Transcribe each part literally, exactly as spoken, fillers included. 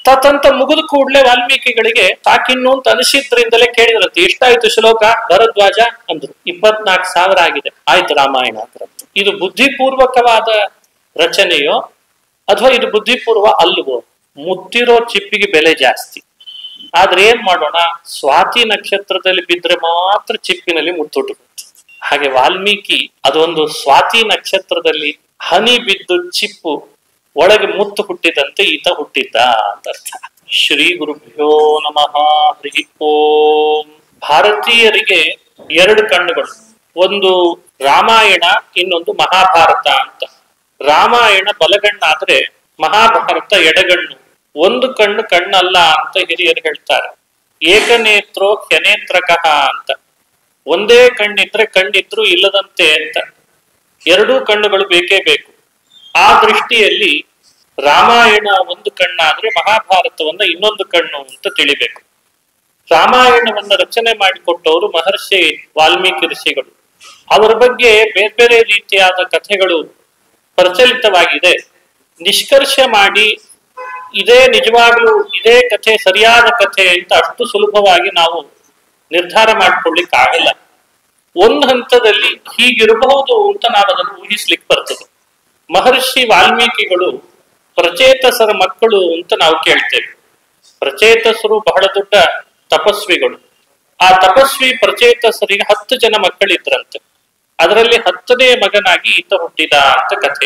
ತತಂತ ಮುಗಿದ ಕೂಡಲೇ ವಾಲ್ಮೀಕಿಗಳಿಗೆ ಸಾಕಿನ್ನು ಅಂತ ಅನಿಸಿದ್ರಿಂದಲೇ ಕೇಳಿದ್ರಂತೆ, ಎಷ್ಟಾಯ್ತು ಶ್ಲೋಕ ಭರದ್ವಾಜ ಅಂದ್ರು. ಇಪ್ಪತ್ನಾಲ್ಕು ಸಾವಿರ ಆಗಿದೆ. ಆಯ್ತು ರಾಮಾಯಣ ಅಂತ. ಇದು ಬುದ್ಧಿಪೂರ್ವಕವಾದ ರಚನೆಯೋ ಅಥವಾ ಇದು ಬುದ್ಧಿಪೂರ್ವ ಅಲ್ವೋ? ಮುತ್ತಿರೋ ಚಿಪ್ಪಿಗೆ ಬೆಲೆ ಜಾಸ್ತಿ. ಆದ್ರೆ ಏನ್ ಮಾಡೋಣ, ಸ್ವಾತಿ ನಕ್ಷತ್ರದಲ್ಲಿ ಬಿದ್ರೆ ಮಾತ್ರ ಚಿಪ್ಪಿನಲ್ಲಿ ಮುತ್ತುಟ್ಟು. ಹಾಗೆ ವಾಲ್ಮೀಕಿ ಅದೊಂದು ಸ್ವಾತಿ ನಕ್ಷತ್ರದಲ್ಲಿ ಹನಿ ಬಿದ್ದು ಚಿಪ್ಪು ಒಳಗೆ ಮುತ್ತು ಹುಟ್ಟಿದಂತೆ ಈತ ಹುಟ್ಟಿದ್ದ ಅಂತ ಅರ್ಥ. ಶ್ರೀ ಗುರುಭ್ಯೋ ನಮಃ. ಹರಿ ಓಂ. ಭಾರತೀಯರಿಗೆ ಎರಡು ಕಣ್ಣುಗಳು, ಒಂದು ರಾಮಾಯಣ, ಇನ್ನೊಂದು ಮಹಾಭಾರತ ಅಂತ. ರಾಮಾಯಣ ಬಲಗಣ್ಣಾದ್ರೆ ಮಹಾಭಾರತ ಎಡಗಣ್ಣು. ಒಂದು ಕಣ್ಣು ಕಣ್ಣಲ್ಲ ಅಂತ ಹಿರಿಯರು ಹೇಳ್ತಾರೆ. ಏಕನೇತ್ರೋ ಹ್ಯನೇತ್ರಕಃ ಅಂತ. ಒಂದೇ ಕಣ್ಣಿದ್ರೆ ಕಣ್ಣಿದ್ರು ಇಲ್ಲದಂತೆ ಅಂತ. ಎರಡೂ ಕಣ್ಣುಗಳು ಬೇಕೇ ಬೇಕು. ಆ ದೃಷ್ಟಿಯಲ್ಲಿ ರಾಮಾಯಣ ಒಂದು ಕಣ್ಣಾದ್ರೆ ಮಹಾಭಾರತವನ್ನ ಇನ್ನೊಂದು ಕಣ್ಣು ಅಂತ ತಿಳಿಬೇಕು. ರಾಮಾಯಣವನ್ನ ರಚನೆ ಮಾಡಿಕೊಟ್ಟವರು ಮಹರ್ಷಿ ವಾಲ್ಮೀಕಿ ಋಷಿಗಳು. ಅವರ ಬಗ್ಗೆ ಬೇರೆ ಬೇರೆ ರೀತಿಯಾದ ಕಥೆಗಳು ಪ್ರಚಲಿತವಾಗಿದೆ. ನಿಷ್ಕರ್ಷ ಮಾಡಿ ಇದೇ ನಿಜವಾಗ್ಲೂ ಇದೇ ಕಥೆ ಸರಿಯಾದ ಕಥೆ ಅಂತ ಅಷ್ಟು ಸುಲಭವಾಗಿ ನಾವು ನಿರ್ಧಾರ ಮಾಡ್ಕೊಳ್ಳಿಕ್ ಆಗಲ್ಲ. ಒಂದು ಹಂತದಲ್ಲಿ ಹೀಗಿರಬಹುದು ಅಂತ ನಾವು ಅದನ್ನು ಊಹಿಸ್ಲಿಕ್ಕೆ ಬರ್ತದೆ. ಮಹರ್ಷಿ ವಾಲ್ಮೀಕಿಗಳು ಪ್ರಚೇತಸರ ಮಕ್ಕಳು ಅಂತ ನಾವು ಕೇಳ್ತೇವೆ. ಪ್ರಚೇತಸರು ಬಹಳ ದೊಡ್ಡ ತಪಸ್ವಿಗಳು. ಆ ತಪಸ್ವಿ ಪ್ರಚೇತಸರಿಗೆ ಹತ್ತು ಜನ ಮಕ್ಕಳಿದ್ರಂತೆ. ಅದರಲ್ಲಿ ಹತ್ತನೇ ಮಗನಾಗಿ ಈತ ಹುಟ್ಟಿದ ಅಂತ ಕಥೆ.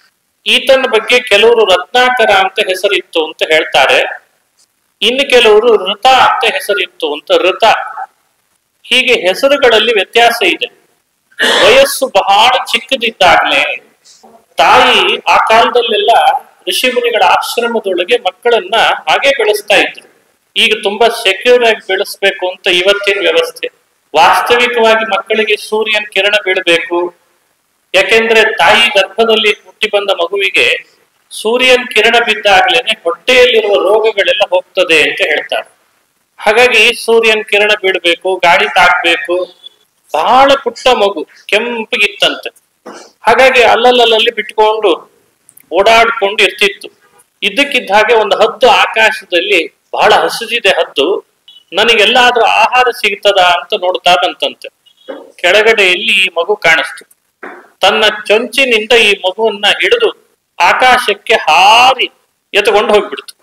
ಈತನ ಬಗ್ಗೆ ಕೆಲವರು ರತ್ನಾಕರ ಅಂತ ಹೆಸರಿತ್ತು ಅಂತ ಹೇಳ್ತಾರೆ. ಇನ್ನು ಕೆಲವರು ಋತ ಅಂತ ಹೆಸರಿತ್ತು ಅಂತ. ಋತ ಹೀಗೆ ಹೆಸರುಗಳಲ್ಲಿ ವ್ಯತ್ಯಾಸ ಇದೆ. ವಯಸ್ಸು ಬಹಳ ಚಿಕ್ಕದಿದ್ದಾಗ್ಲೇ ತಾಯಿ ಆ ಕಾಲದಲ್ಲೆಲ್ಲ ಋಷಿಮುನಿಗಳ ಆಶ್ರಮದೊಳಗೆ ಮಕ್ಕಳನ್ನ ಹಾಗೆ ಬೆಳೆಸ್ತಾ ಇದ್ರು. ಈಗ ತುಂಬಾ ಸೆಕ್ಯೂರ್ ಆಗಿ ಬೆಳೆಸ್ಬೇಕು ಅಂತ ಇವತ್ತಿನ ವ್ಯವಸ್ಥೆ. ವಾಸ್ತವಿಕವಾಗಿ ಮಕ್ಕಳಿಗೆ ಸೂರ್ಯನ ಕಿರಣ ಬೀಳಬೇಕು. ಯಾಕೆಂದ್ರೆ ತಾಯಿ ಗರ್ಭದಲ್ಲಿ ಹುಟ್ಟಿ ಬಂದ ಮಗುವಿಗೆ ಸೂರ್ಯನ ಕಿರಣ ಬಿದ್ದಾಗ್ಲೇನೆ ಹೊಟ್ಟೆಯಲ್ಲಿರುವ ರೋಗಗಳೆಲ್ಲ ಹೋಗ್ತದೆ ಅಂತ ಹೇಳ್ತಾರೆ. ಹಾಗಾಗಿ ಸೂರ್ಯನ ಕಿರಣ ಬೀಳ್ಬೇಕು, ಗಾಳಿ ತಾಕ್ಬೇಕು. ಬಹಳ ಪುಟ್ಟ ಮಗು ಕೆಂಪಗಿತ್ತಂತೆ. ಹಾಗಾಗಿ ಅಲ್ಲಲ್ಲಲ್ಲಿ ಬಿಟ್ಕೊಂಡು ಓಡಾಡ್ಕೊಂಡು ಇರ್ತಿತ್ತು. ಇದ್ದಕ್ಕಿದ್ದ ಹಾಗೆ ಒಂದು ಹದ್ದು ಆಕಾಶದಲ್ಲಿ ಬಹಳ ಹಸಿದಿದೆ ಹದ್ದು, ನನಗೆಲ್ಲಾದ್ರೂ ಆಹಾರ ಸಿಗ್ತದ ಅಂತ ನೋಡ್ತಾ ಬಂತಂತೆ. ಕೆಳಗಡೆಯಲ್ಲಿ ಈ ಮಗು ಕಾಣಿಸ್ತು. ತನ್ನ ಚೊಂಚಿನಿಂದ ಈ ಮಗುವನ್ನ ಹಿಡಿದು ಆಕಾಶಕ್ಕೆ ಹಾರಿ ಎತ್ಕೊಂಡು ಹೋಗ್ಬಿಡ್ತು.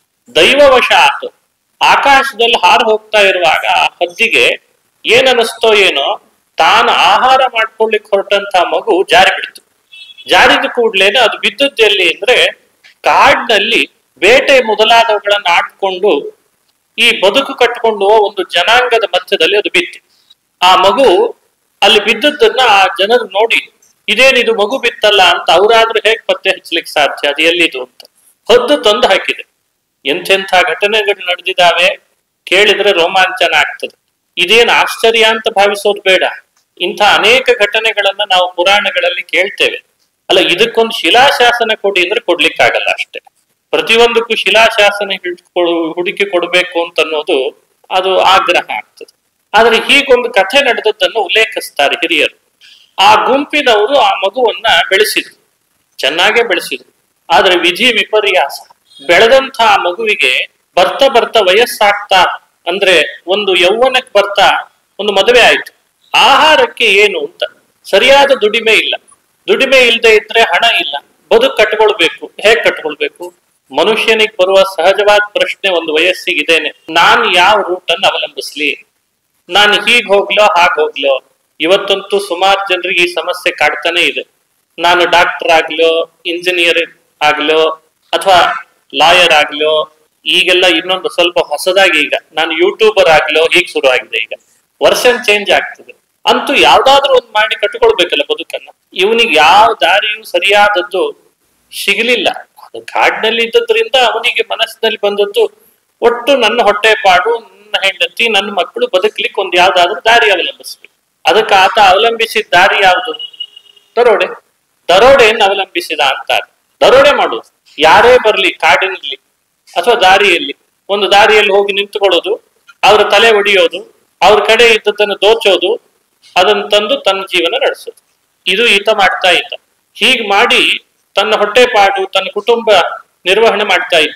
ದೈವವಶ ಆತು. ಆಕಾಶದಲ್ಲಿ ಹಾರಿ ಹೋಗ್ತಾ ಇರುವಾಗ ಆ ಹದ್ದಿಗೆ ಏನನ್ನಿಸ್ತೋ ಏನೋ, ತಾನು ಆಹಾರ ಮಾಡ್ಕೊಳ್ಲಿಕ್ಕೆ ಹೊರಟಂತ ಮಗು ಜಾರಿ ಬಿಡ್ತು. ಜಾರಿದ ಕೂಡ್ಲೇನೆ ಅದು ಬಿದ್ದದ್ದೆಲ್ಲಿ ಅಂದ್ರೆ ಕಾಡಿನಲ್ಲಿ ಬೇಟೆ ಮೊದಲಾದವುಗಳನ್ನ ಆಡ್ಕೊಂಡು ಈ ಬದುಕು ಕಟ್ಕೊಂಡು ಒಂದು ಜನಾಂಗದ ಮಧ್ಯದಲ್ಲಿ ಅದು ಬಿತ್ತು. ಆ ಮಗು ಅಲ್ಲಿ ಬಿದ್ದದ್ದನ್ನ ಆ ಜನರು ನೋಡಿ, ಇದೇನಿದು ಮಗು ಬಿತ್ತಲ್ಲ ಅಂತ ಅವರಾದ್ರೂ ಹೇಗೆ ಪತ್ತೆ ಹಚ್ಚಲಿಕ್ಕೆ ಸಾಧ್ಯ, ಅದು ಎಲ್ಲಿದು ಅಂತ ಹದ್ದು ತಂದು ಹಾಕಿದೆ. ಎಂತೆಂಥ ಘಟನೆಗಳು ನಡೆದಿದ್ದಾವೆ ಕೇಳಿದ್ರೆ ರೋಮಾಂಚನ ಆಗ್ತದೆ. ಇದೇನು ಆಶ್ಚರ್ಯ ಅಂತ ಭಾವಿಸೋದು ಬೇಡ. ಇಂಥ ಅನೇಕ ಘಟನೆಗಳನ್ನ ನಾವು ಪುರಾಣಗಳಲ್ಲಿ ಕೇಳ್ತೇವೆ. ಅಲ್ಲ, ಇದಕ್ಕೊಂದು ಶಿಲಾಶಾಸನ ಕೊಡಿ ಅಂದ್ರೆ ಕೊಡ್ಲಿಕ್ಕಾಗಲ್ಲ ಅಷ್ಟೇ. ಪ್ರತಿಯೊಂದಕ್ಕೂ ಶಿಲಾಶಾಸನ ಹಿಡ್ಕೊಡು ಹುಡುಕಿ ಕೊಡ್ಬೇಕು ಅಂತ ಅನ್ನೋದು ಅದು ಆಗ್ರಹ ಆಗ್ತದೆ. ಆದ್ರೆ ಹೀಗೊಂದು ಕಥೆ ನಡೆದದ್ದನ್ನು ಉಲ್ಲೇಖಿಸ್ತಾರೆ ಹಿರಿಯರು. ಆ ಗುಂಪಿನವರು ಆ ಮಗುವನ್ನ ಬೆಳೆಸಿದ್ರು, ಚೆನ್ನಾಗೇ ಬೆಳೆಸಿದ್ರು. ಆದ್ರೆ ವಿಧಿ ವಿಪರ್ಯಾಸ. ಬೆಳೆದಂತ ಆ ಮಗುವಿಗೆ ಬರ್ತಾ ಬರ್ತಾ ವಯಸ್ಸಾಗ್ತಾ ಅಂದ್ರೆ ಒಂದು ಯೌವನಕ್ಕೆ ಬರ್ತಾ ಒಂದು ಮದುವೆ ಆಯ್ತು. ಆಹಾರಕ್ಕೆ ಏನು ಅಂತ ಸರಿಯಾದ ದುಡಿಮೆ ಇಲ್ಲ. ದುಡಿಮೆ ಇಲ್ಲದೆ ಇದ್ರೆ ಹಣ ಇಲ್ಲ. ಬದುಕು ಕಟ್ಕೊಳ್ಬೇಕು. ಹೇಗ್ ಕಟ್ಕೊಳ್ಬೇಕು? ಮನುಷ್ಯನಿಗೆ ಬರುವ ಸಹಜವಾದ ಪ್ರಶ್ನೆ ಒಂದು ವಯಸ್ಸಿಗಿದೇನೆ, ನಾನು ಯಾವ ರೂಟ್ ಅನ್ನು ಅವಲಂಬಿಸ್ಲಿ, ನಾನು ಹೀಗ್ ಹೋಗ್ಲೋ ಹಾಗೆ ಹೋಗ್ಲೋ. ಇವತ್ತಂತೂ ಸುಮಾರು ಜನರಿಗೆ ಈ ಸಮಸ್ಯೆ ಕಾಡ್ತಾನೆ ಇದೆ. ನಾನು ಡಾಕ್ಟರ್ ಆಗ್ಲೋ, ಇಂಜಿನಿಯರ್ ಆಗ್ಲೋ, ಅಥವಾ ಲಾಯರ್ ಆಗ್ಲೋ, ಈಗೆಲ್ಲ ಇನ್ನೊಂದು ಸ್ವಲ್ಪ ಹೊಸದಾಗಿ ಈಗ ನಾನು ಯೂಟ್ಯೂಬರ್ ಆಗ್ಲೋ, ಹೀಗೆ ಶುರು ಆಗಿದೆ. ಈಗ ವರ್ಷನ್ ಚೇಂಜ್ ಆಗ್ತದೆ. ಅಂತೂ ಯಾವ್ದಾದ್ರು ಒಂದು ಮಾಡಿ ಕಟ್ಕೊಳ್ಬೇಕಲ್ಲ ಬದುಕನ್ನ. ಇವನಿಗೆ ಯಾವ ದಾರಿಯೂ ಸರಿಯಾದದ್ದು ಸಿಗಲಿಲ್ಲ. ಅದು ಕಾಡಿನಲ್ಲಿ ಇದ್ದದ್ರಿಂದ ಅವನಿಗೆ ಮನಸ್ಸಿನಲ್ಲಿ ಬಂದದ್ದು ಒಟ್ಟು ನನ್ನ ಹೊಟ್ಟೆ ಪಾಡು, ನನ್ನ ಹೆಂಡತಿ, ನನ್ನ ಮಕ್ಕಳು ಬದುಕಲಿಕ್ಕೆ ಒಂದು ಯಾವ್ದಾದ್ರು ದಾರಿ ಅವಲಂಬಿಸ್ಬೇಕು. ಅದಕ್ಕೆ ಆತ ಅವಲಂಬಿಸಿದ ದಾರಿ ಯಾವುದು? ದರೋಡೆ. ದರೋಡೆಯನ್ನು ಅವಲಂಬಿಸಿದ ಅಂತಾರೆ. ದರೋಡೆ ಮಾಡುದು ಯಾರೇ ಬರ್ಲಿ, ಕಾಡಿನಲ್ಲಿ ಅಥವಾ ದಾರಿಯಲ್ಲಿ ಒಂದು ದಾರಿಯಲ್ಲಿ ಹೋಗಿ ನಿಂತುಕೊಳ್ಳೋದು, ಅವ್ರ ತಲೆ ಒಡೆಯೋದು, ಅವ್ರ ಕಡೆ ಇದ್ದದ್ದನ್ನು ದೋಚೋದು, ಅದನ್ನು ತಂದು ತನ್ನ ಜೀವನ ನಡೆಸೋದು. ಇದು ಈತ ಮಾಡ್ತಾ ಇದ್ದ. ಹೀಗ್ ಮಾಡಿ ತನ್ನ ಹೊಟ್ಟೆ ಪಾಡು, ತನ್ನ ಕುಟುಂಬ ನಿರ್ವಹಣೆ ಮಾಡ್ತಾ ಇದ್ದ.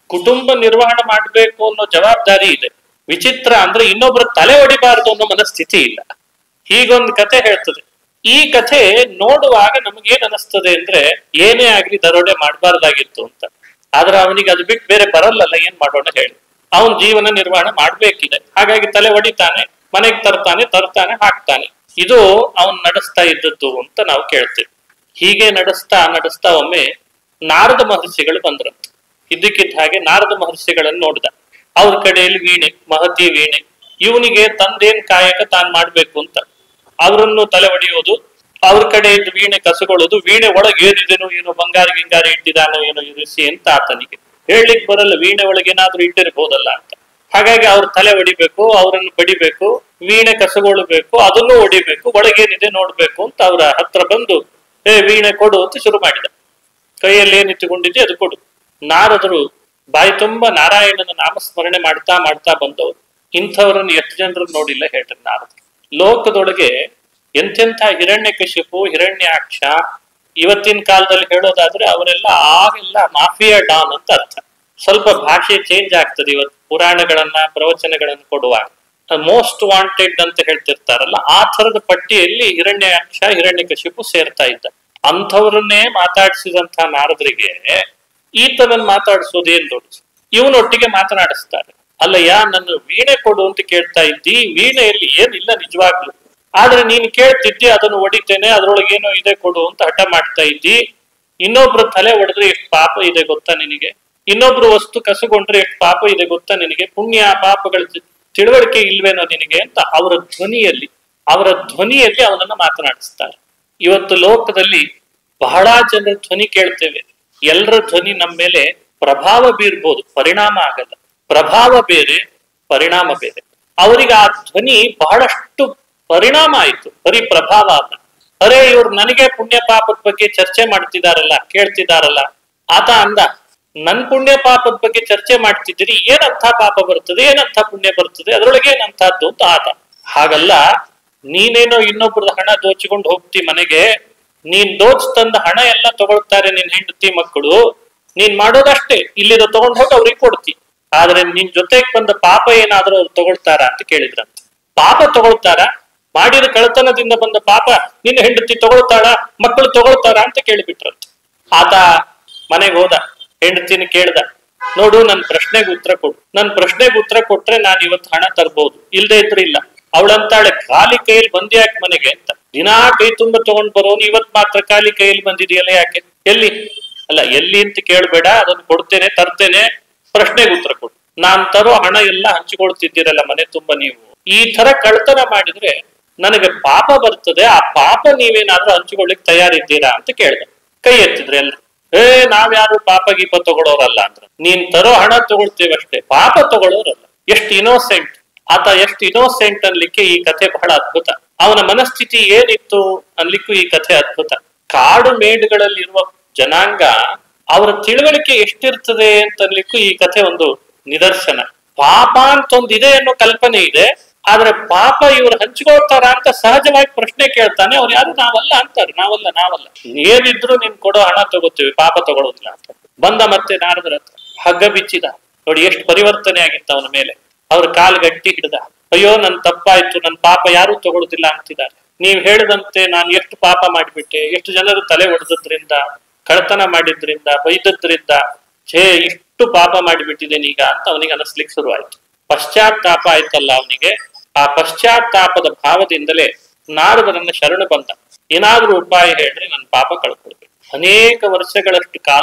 ಕುಟುಂಬ ನಿರ್ವಹಣೆ ಮಾಡ್ಬೇಕು ಅನ್ನೋ ಜವಾಬ್ದಾರಿ ಇದೆ. ವಿಚಿತ್ರ ಅಂದ್ರೆ ಇನ್ನೊಬ್ರ ತಲೆ ಹೊಡಿಬಾರದು ಅನ್ನೋ ಮನಸ್ಥಿತಿ ಇಲ್ಲ. ಹೀಗೊಂದು ಕತೆ ಹೇಳ್ತದೆ. ಈ ಕಥೆ ನೋಡುವಾಗ ನಮಗೇನ್ ಅನಿಸ್ತದೆ ಅಂದ್ರೆ ಏನೇ ಆಗ್ಲಿ ದರೋಡೆ ಮಾಡಬಾರ್ದಾಗಿತ್ತು ಅಂತ. ಆದ್ರೆ ಅವನಿಗೆ ಅದು ಬಿಟ್ಟು ಬೇರೆ ಬರಲ್ಲಲ್ಲ, ಏನ್ ಮಾಡೋಣ ಹೇಳಿ. ಅವನ್ ಜೀವನ ನಿರ್ವಹಣೆ ಮಾಡ್ಬೇಕಿದೆ, ಹಾಗಾಗಿ ತಲೆ ಹೊಡಿತಾನೆ, ಮನೆಗೆ ತರ್ತಾನೆ ತರ್ತಾನೆ ಹಾಕ್ತಾನೆ. ಇದು ಅವನ್ ನಡೆಸ್ತಾ ಇದ್ದದ್ದು ಅಂತ ನಾವು ಕೇಳ್ತೇವೆ. ಹೀಗೆ ನಡೆಸ್ತಾ ನಡೆಸ್ತಾ ಒಮ್ಮೆ ನಾರದ ಮಹರ್ಷಿಗಳು ಬಂದ್ರಂತ. ಇದ್ದಕ್ಕಿದ್ದ ಹಾಗೆ ನಾರದ ಮಹರ್ಷಿಗಳನ್ನು ನೋಡ್ದ. ಅವ್ರ ಕಡೆಯಲ್ಲಿ ವೀಣೆ, ಮಹತಿ ವೀಣೆ. ಇವನಿಗೆ ತಂದೇನ್ ಕಾಯಕ ತಾನ್ ಮಾಡ್ಬೇಕು ಅಂತ ಅವರನ್ನು ತಲೆ ಹೊಡೆಯೋದು, ಅವ್ರ ಕಡೆ ಇದ್ದು ವೀಣೆ ಕಸಗೊಳ್ಳೋದು. ವೀಣೆ ಒಳಗೆ ಏನಿದೇನೋ ಏನೋ ಬಂಗಾರ ಗಿಂಗಾರ ಇಟ್ಟಿದಾನೋ ಏನೋ ಇರಿಸಿ ಅಂತ ಆತನಿಗೆ ಹೇಳಲಿಕ್ಕೆ ಬರಲ್ಲ. ವೀಣೆ ಒಳಗೆ ಏನಾದ್ರೂ ಇಟ್ಟಿರ್ಬೋದಲ್ಲ ಅಂತ. ಹಾಗಾಗಿ ಅವ್ರ ತಲೆ ಹೊಡಿಬೇಕು, ಅವರನ್ನು ಬಡಿಬೇಕು, ವೀಣೆ ಕಸಗೊಳ್ಳಬೇಕು, ಅದನ್ನು ಹೊಡಿಬೇಕು, ಒಳಗೇನಿದೆ ನೋಡ್ಬೇಕು ಅಂತ ಅವ್ರ ಹತ್ರ ಬಂದು ಏ ವೀಣೆ ಕೊಡು ಅಂತ ಶುರು ಮಾಡಿದ. ಕೈಯಲ್ಲಿ ಏನಿಟ್ಟುಕೊಂಡಿದ್ದೆ ಅದು ಕೊಡು. ನಾರದರು ಬಾಯಿ ತುಂಬಾ ನಾರಾಯಣನ ನಾಮಸ್ಮರಣೆ ಮಾಡ್ತಾ ಮಾಡ್ತಾ ಬಂದವರು. ಇಂಥವ್ರನ್ನ ಎಷ್ಟು ಜನರನ್ನು ನೋಡಿಲ್ಲ ಹೇಳ್ರಿ ನಾರದರು. ಲೋಕದೊಳಗೆ ಎಂತೆಂಥ ಹಿರಣ್ಯಕಶಿಪು, ಹಿರಣ್ಯಾಕ್ಷ, ಇವತ್ತಿನ ಕಾಲದಲ್ಲಿ ಹೇಳೋದಾದ್ರೆ ಅವರೆಲ್ಲ ಆಗೆಲ್ಲ ಮಾಫಿಯಾ ಡಾನ್ ಅಂತ ಅರ್ಥ. ಸ್ವಲ್ಪ ಭಾಷೆ ಚೇಂಜ್ ಆಗ್ತದೆ ಇವತ್ತು ಪುರಾಣಗಳನ್ನ ಪ್ರವಚನಗಳನ್ನು ಕೊಡುವಾಗ. ಮೋಸ್ಟ್ ವಾಂಟೆಡ್ ಅಂತ ಹೇಳ್ತಿರ್ತಾರಲ್ಲ, ಆ ಥರದ ಪಟ್ಟಿಯಲ್ಲಿ ಹಿರಣ್ಯಾಕ್ಷ, ಹಿರಣ್ಯಕಶಿಪು ಸೇರ್ತಾ ಇದ್ದ. ಅಂಥವ್ರನ್ನೇ ಮಾತಾಡಿಸಿದಂಥ ನಾರದರಿಗೆ ಈತನನ್ನು ಮಾತಾಡಿಸೋದೇನ್ ದೊಡ್ಡ. ಇವನೊಟ್ಟಿಗೆ ಮಾತನಾಡಿಸ್ತಾರೆ. ಅಲ್ಲಯ್ಯ, ನನ್ನ ವೀಣೆ ಕೊಡು ಅಂತ ಕೇಳ್ತಾ ಇದ್ದಿ, ವೀಣೆಯಲ್ಲಿ ಏನಿಲ್ಲ ನಿಜವಾಗ್ಲು, ಆದ್ರೆ ನೀನ್ ಕೇಳ್ತಿದ್ದಿ ಅದನ್ನು ಹೊಡಿತೇನೆ, ಅದ್ರೊಳಗೆ ಏನೋ ಇದೆ ಕೊಡು ಅಂತ ಹಠ ಮಾಡ್ತಾ ಇದ್ದಿ. ಇನ್ನೊಬ್ರು ತಲೆ ಹೊಡೆದ್ರೆ ಎಷ್ಟು ಪಾಪ ಇದೆ ಗೊತ್ತಾ ನಿನಗೆ? ಇನ್ನೊಬ್ರು ವಸ್ತು ಕಸಗೊಂಡ್ರೆ ಎಷ್ಟು ಪಾಪ ಇದೆ ಗೊತ್ತಾ ನಿನಗೆ? ಪುಣ್ಯ ಪಾಪಗಳ ತಿಳುವಳಿಕೆ ಇಲ್ವೇನೋ ನಿನಗೆ ಅಂತ ಅವರ ಧ್ವನಿಯಲ್ಲಿ ಅವರ ಧ್ವನಿಯಲ್ಲಿ ಅವನನ್ನ ಮಾತನಾಡಿಸ್ತಾರೆ. ಇವತ್ತು ಲೋಕದಲ್ಲಿ ಬಹಳ ಜನರ ಧ್ವನಿ ಕೇಳ್ತೇವೆ. ಎಲ್ಲರ ಧ್ವನಿ ನಮ್ಮ ಮೇಲೆ ಪ್ರಭಾವ ಬೀರ್ಬೋದು, ಪರಿಣಾಮ ಆಗಲ್ಲ. ಪ್ರಭಾವ ಬೇರೆ, ಪರಿಣಾಮ ಬೇರೆ. ಅವರಿಗೆ ಆ ಧ್ವನಿ ಬಹಳಷ್ಟು ಪರಿಣಾಮ ಆಯ್ತು, ಬರೀ ಪ್ರಭಾವ ಅಲ್ಲ. ಅರೆ, ಇವ್ರು ನನಗೆ ಪುಣ್ಯ ಪಾಪದ ಬಗ್ಗೆ ಚರ್ಚೆ ಮಾಡ್ತಿದಾರಲ್ಲ, ಕೇಳ್ತಿದಾರಲ್ಲ. ಆತ ಅಂದ, ನನ್ ಪುಣ್ಯ ಪಾಪದ ಬಗ್ಗೆ ಚರ್ಚೆ ಮಾಡ್ತಿದ್ದೀರಿ, ಏನಂಥ ಪಾಪ ಬರ್ತದೆ, ಏನಂಥ ಪುಣ್ಯ ಬರ್ತದೆ, ಅದ್ರೊಳಗೆ ಏನಂಥದ್ದು ಅಂತ ಆತ. ಹಾಗಲ್ಲ, ನೀನೇನೋ ಇನ್ನೊಬ್ರದ ಹಣ ದೋಚಿಕೊಂಡು ಹೋಗ್ತಿ ಮನೆಗೆ, ನೀನ್ ದೋಚ್ ತಂದ ಹಣ ಎಲ್ಲ ತಗೊಳ್ತಾರೆ ನಿನ್ ಹೆಂಡತಿ ಮಕ್ಕಳು, ನೀನ್ ಮಾಡೋದಷ್ಟೇ, ಇಲ್ಲಿದ ತಗೊಂಡ್ ಹೋಗಿ ಅವ್ರಿಗೆ ಕೊಡ್ತಿ. ಆದ್ರೆ ನಿನ್ ಜೊತೆಗೆ ಬಂದ ಪಾಪ ಏನಾದ್ರೂ ಅವ್ರು ತಗೊಳ್ತಾರ ಅಂತ ಕೇಳಿದ್ರಂತ. ಪಾಪ ತಗೊಳ್ತಾರ? ಮಾಡಿದ ಕಳತನದಿಂದ ಬಂದ ಪಾಪ ನಿನ್ನ ಹೆಂಡತಿ ತಗೊಳ್ತಾಳ, ಮಕ್ಕಳು ತಗೊಳ್ತಾರ ಅಂತ ಕೇಳಿಬಿಟ್ರಂತ. ಆತ ಮನೆಗೆ ಹೋದ, ಹೆಂಡತಿನ ಕೇಳ್ದ, ನೋಡು ನನ್ ಪ್ರಶ್ನೆಗೆ ಉತ್ತರ ಕೊಡು, ನನ್ ಪ್ರಶ್ನೆಗೆ ಉತ್ತರ ಕೊಟ್ರೆ ನಾನು ಇವತ್ತು ಹಣ ತರ್ಬೋದು, ಇಲ್ದೇ ಇದ್ರೆ ಇಲ್ಲ. ಅವಳಂತಾಳೆ, ಖಾಲಿ ಕೈಯಲ್ಲಿ ಬಂದಿ ಯಾಕೆ ಮನೆಗೆ ಅಂತ. ದಿನಾ ಕೈ ತುಂಬ ತಗೊಂಡ್ ಬರೋನು ಇವತ್ ಮಾತ್ರ ಖಾಲಿ ಕೈಯಲ್ಲಿ ಬಂದಿದೆಯಲ್ಲ ಯಾಕೆ? ಎಲ್ಲಿ? ಅಲ್ಲ, ಎಲ್ಲಿ ಅಂತ ಕೇಳ್ಬೇಡ, ಅದನ್ನು ಕೊಡ್ತೇನೆ, ತರ್ತೇನೆ, ಪ್ರಶ್ನೆಗೆ ಉತ್ತರ ಕೊಡು. ನಾನ್ ತರೋ ಹಣ ಎಲ್ಲ ಹಂಚಿಕೊಳ್ತಿದ್ದೀರಲ್ಲ ಮನೆ ತುಂಬಾ ನೀವು. ಈ ತರ ಕಳ್ತನ ಮಾಡಿದ್ರೆ ನನಗೆ ಪಾಪ ಬರ್ತದೆ, ಆ ಪಾಪ ನೀವೇನಾದ್ರೂ ಹಂಚಿಕೊಳ್ಳಿಕ್ ತಯಾರಿದ್ದೀರಾ ಅಂತ ಕೇಳ್ದೆ. ಕೈ ಎತ್ತಿದ್ರೆ ಎಲ್ರು, ಏ ನಾವ್ಯಾರು ಪಾಪ ಗೀಪ ತಗೊಳೋರಲ್ಲ ಅಂದ್ರ. ನೀನ್ ತರೋ ಹಣ ತಗೊಳ್ತೇವಷ್ಟೇ, ಪಾಪ ತಗೊಳ್ಳೋರಲ್ಲ. ಎಷ್ಟು ಇನೋಸೆಂಟ್ ಆತ, ಎಷ್ಟು ಇನೋಸೆಂಟ್ ಅನ್ಲಿಕ್ಕೆ ಈ ಕಥೆ ಬಹಳ ಅದ್ಭುತ. ಅವನ ಮನಸ್ಥಿತಿ ಏನಿತ್ತು ಅನ್ಲಿಕ್ಕೂ ಈ ಕಥೆ ಅದ್ಭುತ. ಕಾಡು ಮೇಡುಗಳಲ್ಲಿರುವ ಜನಾಂಗ ಅವರ ತಿಳುವಳಿಕೆ ಎಷ್ಟಿರ್ತದೆ ಅಂತ ಅನ್ಲಿಕ್ಕೂ ಈ ಕಥೆ ಒಂದು ನಿದರ್ಶನ. ಪಾಪ ಅಂತ ಒಂದು ಇದೆ ಅನ್ನೋ ಕಲ್ಪನೆ ಇದೆ, ಆದ್ರೆ ಪಾಪ ಇವ್ರು ಹಂಚ್ಕೊಳ್ತಾರ ಅಂತ ಸಹಜವಾಗಿ ಪ್ರಶ್ನೆ ಕೇಳ್ತಾನೆ. ಅವ್ರು ಯಾರು ನಾವಲ್ಲ ಅಂತಾರೆ. ನಾವಲ್ಲ ನಾವಲ್ಲ ಏನಿದ್ರು ನಿನ್ ಕೊಡೋ ಹಣ ತಗೋತೀವಿ, ಪಾಪ ತಗೊಳೋದಿಲ್ಲ ಅಂತ ಬಂದ. ಮತ್ತೆ ನಾರದರ ಹತ್ರ ಹಗ್ಗ ಬಿಚ್ಚಿದ. ನೋಡಿ ಎಷ್ಟು ಪರಿವರ್ತನೆ ಆಗಿತ್ತು ಅವನ ಮೇಲೆ. ಅವ್ರ ಕಾಲ್ ಗಟ್ಟಿ ಹಿಡ್ದ. ಅಯ್ಯೋ ನನ್ ತಪ್ಪಾಯ್ತು, ನನ್ ಪಾಪ ಯಾರು ತಗೊಳುದಿಲ್ಲ ಅಂತಿದ್ದಾರೆ. ನೀವ್ ಹೇಳಿದಂತೆ ನಾನು ಎಷ್ಟು ಪಾಪ ಮಾಡಿಬಿಟ್ಟೆ, ಎಷ್ಟು ಜನರು ತಲೆ ಹೊಡೆದ್ರಿಂದ, ಕಳ್ತನ ಮಾಡಿದ್ರಿಂದ, ಬೈದದ್ರಿಂದ, ಛೇ ಇಷ್ಟು ಪಾಪ ಮಾಡಿಬಿಟ್ಟಿದ್ದೇನೆ ಈಗ ಅಂತ ಅವನಿಗೆ ಅನಿಸ್ಲಿಕ್ಕೆ ಶುರು ಆಯ್ತು. ಪಶ್ಚಾತ್ತಾಪ ಆಯ್ತಲ್ಲ ಅವನಿಗೆ. ಆ ಪಶ್ಚಾತ್ತಾಪದ ಭಾವದಿಂದಲೇ ನಾರದರನ್ನ ಶರಣು ಬಂದ. ಏನಾದ್ರೂ ಉಪಾಯ ಹೇಳ್ರಿ, ನನ್ನ ಪಾಪ ಕಳ್ಕೊಳ್ಬೇಕು. ಅನೇಕ ವರ್ಷಗಳಷ್ಟು ಕಾಲ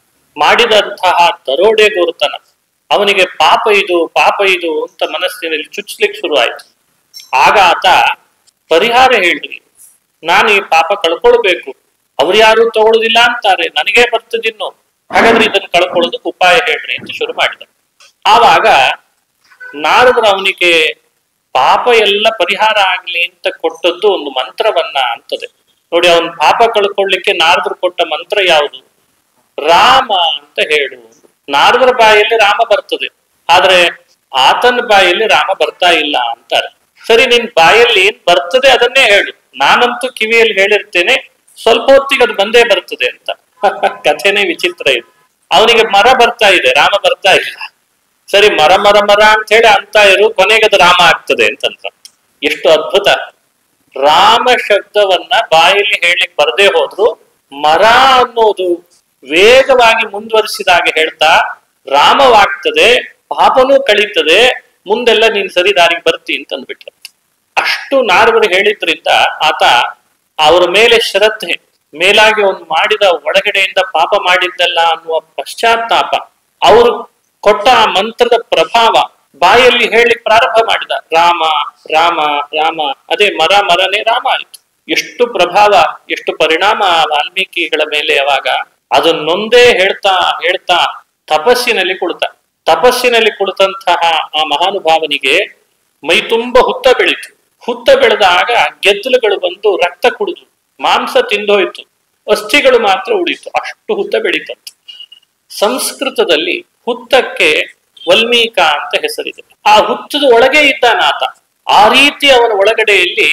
ಮಾಡಿದಂತಹ ದರೋಡೆಗೋರ್ತನ ಅವನಿಗೆ ಪಾಪ ಇದು ಪಾಪ ಇದು ಅಂತ ಮನಸ್ಸಿನಲ್ಲಿ ಚುಚ್ಚಲಿಕ್ಕೆ ಶುರು ಆಯ್ತು. ಆಗ ಆತ ಪರಿಹಾರ ಹೇಳ್ರಿ, ನಾನು ಈ ಪಾಪ ಕಳ್ಕೊಳ್ಬೇಕು, ಅವ್ರು ಯಾರು ತಗೊಳ್ಳೋದಿಲ್ಲ ಅಂತಾರೆ, ನನಗೇ ಬರ್ತದಿನ್ನು, ಹಾಗಾದ್ರೆ ಇದನ್ನು ಕಳ್ಕೊಳ್ಳೋದಕ್ಕೆ ಉಪಾಯ ಹೇಳ್ರಿ ಅಂತ ಶುರು ಮಾಡಿದ. ಆವಾಗ ನಾರದರು ಅವನಿಗೆ ಪಾಪ ಎಲ್ಲ ಪರಿಹಾರ ಆಗ್ಲಿ ಅಂತ ಕೊಟ್ಟದ್ದು ಒಂದು ಮಂತ್ರವನ್ನ ಅಂತದೆ. ನೋಡಿ, ಅವನ್ ಪಾಪ ಕಳ್ಕೊಳ್ಳಿಕ್ಕೆ ನಾರದರು ಕೊಟ್ಟ ಮಂತ್ರ ಯಾವುದು? ರಾಮ ಅಂತ ಹೇಳು. ನಾರದರ ಬಾಯಲ್ಲಿ ರಾಮ ಬರ್ತದೆ, ಆದ್ರೆ ಆತನ ಬಾಯಲ್ಲಿ ರಾಮ ಬರ್ತಾ ಇಲ್ಲ ಅಂತಾರೆ. ಸರಿ, ನಿನ್ ಬಾಯಲ್ಲಿ ಏನ್ ಬರ್ತದೆ ಅದನ್ನೇ ಹೇಳು, ನಾನಂತೂ ಕಿವಿಯಲ್ಲಿ ಹೇಳಿರ್ತೇನೆ, ಸ್ವಲ್ಪ ಹೊತ್ತಿಗೆ ಅದು ಬಂದೇ ಬರ್ತದೆ ಅಂತ. ಕಥೆನೇ ವಿಚಿತ್ರ ಇದು. ಅವನಿಗೆ ಮರ ಬರ್ತಾ ಇದೆ, ರಾಮ ಬರ್ತಾ ಇಲ್ಲ. ಸರಿ, ಮರ ಮರ ಮರ ಅಂತ ಹೇಳಿ ಅಂತ ಇರು, ಕೊನೆಗೆ ಅದು ರಾಮ ಆಗ್ತದೆ ಅಂತಂತ. ಎಷ್ಟು ಅದ್ಭುತ! ರಾಮ ಶಬ್ದವನ್ನ ಬಾಯಲ್ಲಿ ಹೇಳಲಿಕ್ಕೆ ಬರದೇ ಹೋದ್ರು ಮರ ಅನ್ನೋದು ವೇಗವಾಗಿ ಮುಂದುವರಿಸಿದಾಗ ಹೇಳ್ತಾ ರಾಮವಾಗ್ತದೆ, ಪಾಪನೂ ಕಳೀತದೆ, ಮುಂದೆಲ್ಲ ನೀನ್ ಸರಿ ದಾರಿಗೆ ಬರ್ತಿ ಅಂತ ಅಂದ್ಬಿಟ್ಟ. ಅಷ್ಟು ನಾರದರು ಹೇಳಿದ್ರಿಂದ ಆತ ಅವರ ಮೇಲೆ ಶ್ರದ್ಧೆ, ಮೇಲಾಗಿ ಅವನು ಮಾಡಿದ ಒಳಗಡೆಯಿಂದ ಪಾಪ ಮಾಡಿದ್ದಲ್ಲ ಅನ್ನುವ ಪಶ್ಚಾತ್ತಾಪ, ಅವರು ಕೊಟ್ಟ ಆ ಮಂತ್ರದ ಪ್ರಭಾವ ಬಾಯಲ್ಲಿ ಹೇಳಿ ಪ್ರಾರಂಭ ಮಾಡಿದ. ರಾಮ ರಾಮ ರಾಮ, ಅದೇ ಮರ ಮರನೇ ರಾಮ ಆಯ್ತು. ಎಷ್ಟು ಪ್ರಭಾವ, ಎಷ್ಟು ಪರಿಣಾಮ ವಾಲ್ಮೀಕಿಗಳ ಮೇಲೆ. ಅವಾಗ ಅದನ್ನೊಂದೇ ಹೇಳ್ತಾ ಹೇಳ್ತಾ ತಪಸ್ಸಿನಲ್ಲಿ ಕುಳಿತ. ತಪಸ್ಸಿನಲ್ಲಿ ಕುಳಿತಂತಹ ಆ ಮಹಾನುಭಾವನಿಗೆ ಮೈ ತುಂಬ ಹುತ್ತ ಬೆಳೀತು. ಹುತ್ತ ಬೆಳೆದಾಗ ಗೆದ್ದಲುಗಳು ಬಂದು ರಕ್ತ ಕುಡಿದು ಮಾಂಸ ತಿಂದೋಯ್ತು, ಅಸ್ಥಿಗಳು ಮಾತ್ರ ಉಳಿತು. ಅಷ್ಟು ಹುತ್ತ ಬೆಳೀತಂತ. ಸಂಸ್ಕೃತದಲ್ಲಿ ಹುತ್ತಕ್ಕೆ ವಲ್ಮೀಕ ಅಂತ ಹೆಸರಿದೆ. ಆ ಹುತ್ತದ ಒಳಗೆ ಇದ್ದಾನಾತ. ಆ ರೀತಿ ಅವನ ಒಳಗಡೆಯಲ್ಲಿ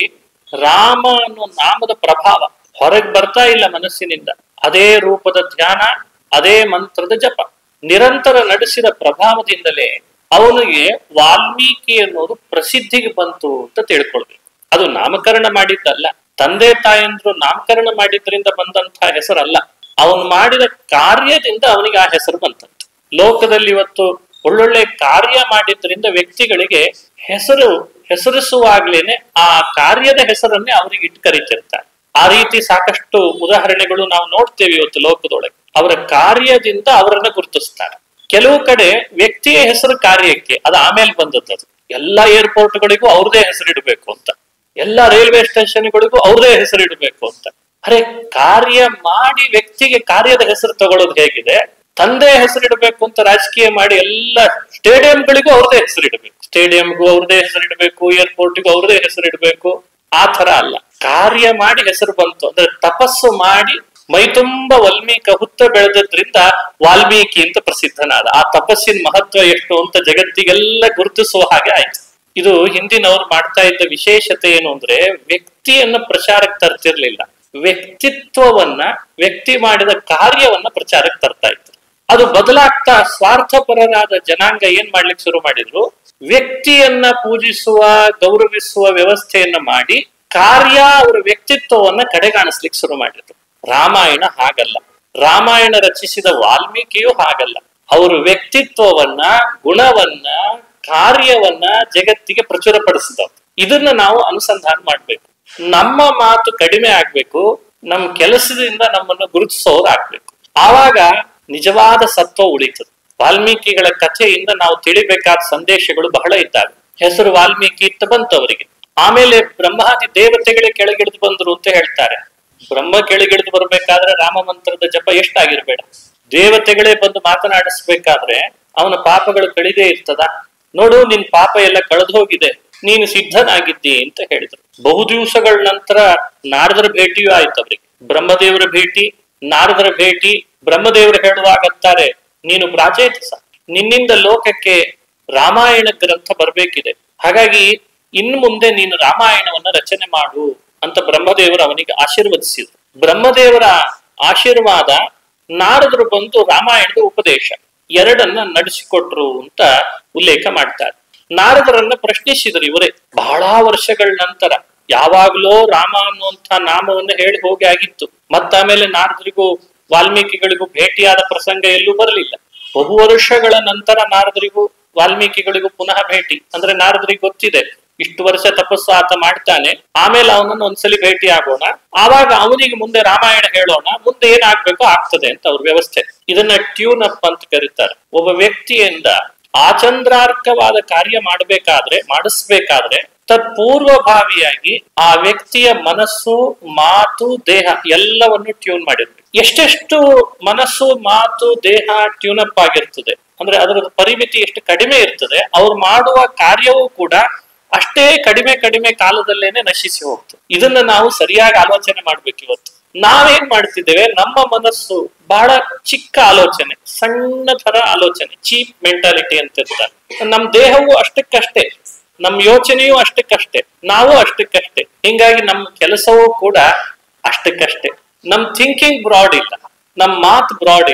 ರಾಮ ಅನ್ನೋ ನಾಮದ ಪ್ರಭಾವ ಹೊರಗೆ ಬರ್ತಾ ಇಲ್ಲ ಮನಸ್ಸಿನಿಂದ. ಅದೇ ರೂಪದ ಧ್ಯಾನ, ಅದೇ ಮಂತ್ರದ ಜಪ ನಿರಂತರ ನಡೆಸಿದ ಪ್ರಭಾವದಿಂದಲೇ ಅವನಿಗೆ ವಾಲ್ಮೀಕಿ ಅನ್ನೋದು ಪ್ರಸಿದ್ಧಿಗೆ ಬಂತು ಅಂತ ತಿಳ್ಕೊಳ್ಬೇಕು. ಅದು ನಾಮಕರಣ ಮಾಡಿದ್ದಲ್ಲ, ತಂದೆ ತಾಯಂದ್ರು ನಾಮಕರಣ ಮಾಡಿದ್ರಿಂದ ಬಂದಂತಹ ಹೆಸರಲ್ಲ. ಅವನು ಮಾಡಿದ ಕಾರ್ಯದಿಂದ ಅವನಿಗೆ ಆ ಹೆಸರು ಬಂತಂತ. ಲೋಕದಲ್ಲಿ ಇವತ್ತು ಒಳ್ಳೊಳ್ಳೆ ಕಾರ್ಯ ಮಾಡಿದ್ರಿಂದ ವ್ಯಕ್ತಿಗಳಿಗೆ ಹೆಸರು ಹೆಸರಿಸುವಾಗ್ಲೇನೆ ಆ ಕಾರ್ಯದ ಹೆಸರನ್ನೇ ಅವರಿಗೆ ಇಟ್ಟು ಕರೀತಿರ್ತಾರೆ. ಆ ರೀತಿ ಸಾಕಷ್ಟು ಉದಾಹರಣೆಗಳು ನಾವು ನೋಡ್ತೇವೆ ಇವತ್ತು ಲೋಕದೊಳಗೆ. ಅವರ ಕಾರ್ಯದಿಂದ ಅವರನ್ನ ಗುರುತಿಸ್ತಾರೆ. ಕೆಲವು ಕಡೆ ವ್ಯಕ್ತಿಯ ಹೆಸರು ಕಾರ್ಯಕ್ಕೆ, ಅದು ಆಮೇಲೆ ಬಂದದ್ದು. ಎಲ್ಲಾ ಏರ್ಪೋರ್ಟ್ಗಳಿಗೂ ಅವ್ರದೇ ಹೆಸರಿಡಬೇಕು ಅಂತ, ಎಲ್ಲಾ ರೈಲ್ವೆ ಸ್ಟೇಷನ್ಗಳಿಗೂ ಅವ್ರದೇ ಹೆಸರಿಡಬೇಕು ಅಂತ. ಅರೆ, ಕಾರ್ಯ ಮಾಡಿ ವ್ಯಕ್ತಿಗೆ ಕಾರ್ಯದ ಹೆಸರು ತಗೊಳ್ಳೋದು ಹೇಗಿದೆ? ತಂದೆ ಹೆಸರಿಡಬೇಕು ಅಂತ ರಾಜಕೀಯ ಮಾಡಿ ಎಲ್ಲ ಸ್ಟೇಡಿಯಂಗಳಿಗೂ ಅವ್ರದೇ ಹೆಸರಿಡಬೇಕು, ಸ್ಟೇಡಿಯಂಗೂ ಅವ್ರದೇ ಹೆಸರಿಡಬೇಕು, ಏರ್ಪೋರ್ಟ್ಗೂ ಅವ್ರದೇ ಹೆಸರಿಡಬೇಕು. ಆ ತರ ಅಲ್ಲ, ಕಾರ್ಯ ಮಾಡಿ ಹೆಸರು ಬಂತು ಅಂದ್ರೆ ತಪಸ್ಸು ಮಾಡಿ ಮೈ ತುಂಬ ವಾಲ್ಮೀಕ ಹುತ್ತ ಬೆಳೆದ್ರಿಂದ ವಾಲ್ಮೀಕಿ ಅಂತ ಪ್ರಸಿದ್ಧನಾದ. ಆ ತಪಸ್ಸಿನ ಮಹತ್ವ ಎಷ್ಟು ಅಂತ ಜಗತ್ತಿಗೆಲ್ಲ ಗುರುತಿಸುವ ಹಾಗೆ ಆಯ್ತು. ಇದು ಹಿಂದಿನವ್ರು ಮಾಡ್ತಾ ಇದ್ದ ವಿಶೇಷತೆ ಏನು ಅಂದ್ರೆ, ವ್ಯಕ್ತಿಯನ್ನ ಪ್ರಚಾರಕ್ಕೆ ತರ್ತಿರ್ಲಿಲ್ಲ, ವ್ಯಕ್ತಿತ್ವವನ್ನ, ವ್ಯಕ್ತಿ ಮಾಡಿದ ಕಾರ್ಯವನ್ನ ಪ್ರಚಾರಕ್ಕೆ ತರ್ತಾ ಇದ್ರು. ಅದು ಬದಲಾಗ್ತಾ ಸ್ವಾರ್ಥಪರರಾದ ಜನಾಂಗ ಏನ್ ಮಾಡ್ಲಿಕ್ಕೆ ಶುರು ಮಾಡಿದ್ರು, ವ್ಯಕ್ತಿಯನ್ನ ಪೂಜಿಸುವ, ಗೌರವಿಸುವ ವ್ಯವಸ್ಥೆಯನ್ನ ಮಾಡಿ ಕಾರ್ಯ, ಅವರ ವ್ಯಕ್ತಿತ್ವವನ್ನ ಕಡೆಗಾಣಿಸ್ಲಿಕ್ಕೆ ಶುರು ಮಾಡಿದ್ರು. ರಾಮಾಯಣ ಹಾಗಲ್ಲ. ರಾಮಾಯಣ ರಚಿಸಿದ ವಾಲ್ಮೀಕಿಯು ಹಾಗಲ್ಲ. ಅವರು ವ್ಯಕ್ತಿತ್ವವನ್ನ, ಗುಣವನ್ನ, ಕಾರ್ಯವನ್ನ ಜಗತ್ತಿಗೆ ಪ್ರಚುರಪಡಿಸಿದವರು. ಇದನ್ನ ನಾವು ಅನುಸಂಧಾನ ಮಾಡ್ಬೇಕು. ನಮ್ಮ ಮಾತು ಕಡಿಮೆ ಆಗ್ಬೇಕು, ನಮ್ಮ ಕೆಲಸದಿಂದ ನಮ್ಮನ್ನು ಗುರುತಿಸೋರು ಆಗ್ಬೇಕು. ಆವಾಗ ನಿಜವಾದ ಸತ್ವ ಉಳಿತದೆ. ವಾಲ್ಮೀಕಿಗಳ ಕಥೆಯಿಂದ ನಾವು ತಿಳಿಬೇಕಾದ ಸಂದೇಶಗಳು ಬಹಳ ಇದ್ದಾವೆ. ಹೆಸರು ವಾಲ್ಮೀಕಿ ಅಂತ ಬಂತು ಅವರಿಗೆ. ಆಮೇಲೆ ಬ್ರಹ್ಮಾದಿ ದೇವತೆಗಳೇ ಕೆಳಗಿಳಿದು ಬಂದ್ರು ಅಂತ ಹೇಳ್ತಾರೆ. ಬ್ರಹ್ಮ ಕೆಳಗಿಳಿದು ಬರ್ಬೇಕಾದ್ರೆ ರಾಮ ಮಂತ್ರದ ಜಪ ಎಷ್ಟಾಗಿರ್ಬೇಡ. ದೇವತೆಗಳೇ ಬಂದು ಮಾತನಾಡಿಸ್ಬೇಕಾದ್ರೆ ಅವನ ಪಾಪಗಳು ಕಳಿದೇ ಇರ್ತದ. ನೋಡು, ನಿನ್ ಪಾಪ ಎಲ್ಲ ಕಳೆದು ಹೋಗಿದೆ, ನೀನು ಸಿದ್ಧನಾಗಿದ್ದಿ ಅಂತ ಹೇಳಿದ್ರು. ಬಹು ದಿವಸಗಳ ನಂತರ ನಾರದರ ಭೇಟಿಯೂ ಆಯ್ತು ಅವರಿಗೆ. ಬ್ರಹ್ಮದೇವರ ಭೇಟಿ, ನಾರದರ ಭೇಟಿ. ಬ್ರಹ್ಮದೇವರು ಹೇಳುವಾಗತ್ತಾರೆ, ನೀನು ಪ್ರಾಚೇತಸ, ನಿನ್ನಿಂದ ಲೋಕಕ್ಕೆ ರಾಮಾಯಣ ಗ್ರಂಥ ಬರ್ಬೇಕಿದೆ, ಹಾಗಾಗಿ ಇನ್ನು ಮುಂದೆ ನೀನು ರಾಮಾಯಣವನ್ನ ರಚನೆ ಮಾಡು ಅಂತ ಬ್ರಹ್ಮದೇವರು ಅವನಿಗೆ ಆಶೀರ್ವದಿಸಿದ್ರು. ಬ್ರಹ್ಮದೇವರ ಆಶೀರ್ವಾದ, ನಾರದರು ಬಂದು ರಾಮಾಯಣದ ಉಪದೇಶ ಎರಡನ್ನ ನಡೆಸಿಕೊಟ್ರು ಅಂತ ಉಲ್ಲೇಖ ಮಾಡ್ತಾರೆ. ನಾರದರನ್ನ ಪ್ರಶ್ನಿಸಿದ್ರು ಇವರೇ. ಬಹಳ ವರ್ಷಗಳ ನಂತರ, ಯಾವಾಗ್ಲೋ ರಾಮ ಅನ್ನುವಂಥ ನಾಮವನ್ನು ಹೇಳಿ ಹೋಗಿ ಆಗಿತ್ತು. ಮತ್ತಾಮೇಲೆ ನಾರದರಿಗೂ ವಾಲ್ಮೀಕಿಗಳಿಗೂ ಭೇಟಿಯಾದ ಪ್ರಸಂಗ ಎಲ್ಲೂ ಬರಲಿಲ್ಲ. ಬಹು ವರ್ಷಗಳ ನಂತರ ನಾರದರಿಗೂ ವಾಲ್ಮೀಕಿಗಳಿಗೂ ಪುನಃ ಭೇಟಿ. ಅಂದ್ರೆ ನಾರದರಿಗೆ ಗೊತ್ತಿದೆ, ಇಷ್ಟು ವರ್ಷ ತಪಸ್ಸು ಆತ ಮಾಡ್ತಾನೆ, ಆಮೇಲೆ ಅವನನ್ನು ಒಂದ್ಸಲಿ ಭೇಟಿ ಆಗೋಣ, ಆವಾಗ ಅವನಿಗೆ ಮುಂದೆ ರಾಮಾಯಣ ಹೇಳೋಣ, ಮುಂದೆ ಏನಾಗ್ಬೇಕೋ ಆಗ್ತದೆ ಅಂತ ಅವ್ರ ವ್ಯವಸ್ಥೆ. ಇದನ್ನ ಟ್ಯೂನ್ ಅಪ್ ಅಂತ ಕರೀತಾರೆ. ಒಬ್ಬ ವ್ಯಕ್ತಿಯಿಂದ ಆಚಂದ್ರಾರ್ಕವಾದ ಕಾರ್ಯ ಮಾಡಬೇಕಾದ್ರೆ, ಮಾಡಿಸ್ಬೇಕಾದ್ರೆ ತತ್ಪೂರ್ವಭಾವಿಯಾಗಿ ಆ ವ್ಯಕ್ತಿಯ ಮನಸ್ಸು, ಮಾತು, ದೇಹ ಎಲ್ಲವನ್ನು ಟ್ಯೂನ್ ಮಾಡಿರ್ಬೇಕು. ಎಷ್ಟೆಷ್ಟು ಮನಸ್ಸು, ಮಾತು, ದೇಹ ಟ್ಯೂನ್ ಅಪ್ ಆಗಿರ್ತದೆ ಅಂದ್ರೆ ಅದರ ಪರಿಮಿತಿ ಎಷ್ಟು ಕಡಿಮೆ ಇರ್ತದೆ, ಅವ್ರು ಮಾಡುವ ಕಾರ್ಯವೂ ಕೂಡ ಅಷ್ಟೇ ಕಡಿಮೆ ಕಡಿಮೆ ಕಾಲದಲ್ಲೇನೆ ನಶಿಸಿ ಹೋಗ್ತದೆ. ಇದನ್ನ ನಾವು ಸರಿಯಾಗಿ ಆಲೋಚನೆ ಮಾಡ್ಬೇಕು. ಇವತ್ತು ನಾವೇನ್ ಮಾಡ್ತಿದ್ದೇವೆ, ನಮ್ಮ ಮನಸ್ಸು ಬಹಳ ಚಿಕ್ಕ ಆಲೋಚನೆ, ಸಣ್ಣ ತರ ಆಲೋಚನೆ, ಚೀಪ್ ಮೆಂಟಾಲಿಟಿ ಅಂತ ಇರ್ತಾರೆ. ನಮ್ ದೇಹವು ಅಷ್ಟಕ್ಕಷ್ಟೇ, ನಮ್ ಯೋಚನೆಯೂ ಅಷ್ಟಕ್ಕಷ್ಟೇ, ನಾವು ಅಷ್ಟಕ್ಕಷ್ಟೇ. ಹಿಂಗಾಗಿ ನಮ್ಮ ಕೆಲಸವೂ ಕೂಡ ಅಷ್ಟಕ್ಕಷ್ಟೇ. ನಮ್ ಥಿಂಕಿಂಗ್ ಬ್ರಾಡ್ ಇಲ್ಲ, ನಮ್ ಮಾತು ಬ್ರಾಡ್ ಇಲ್ಲ.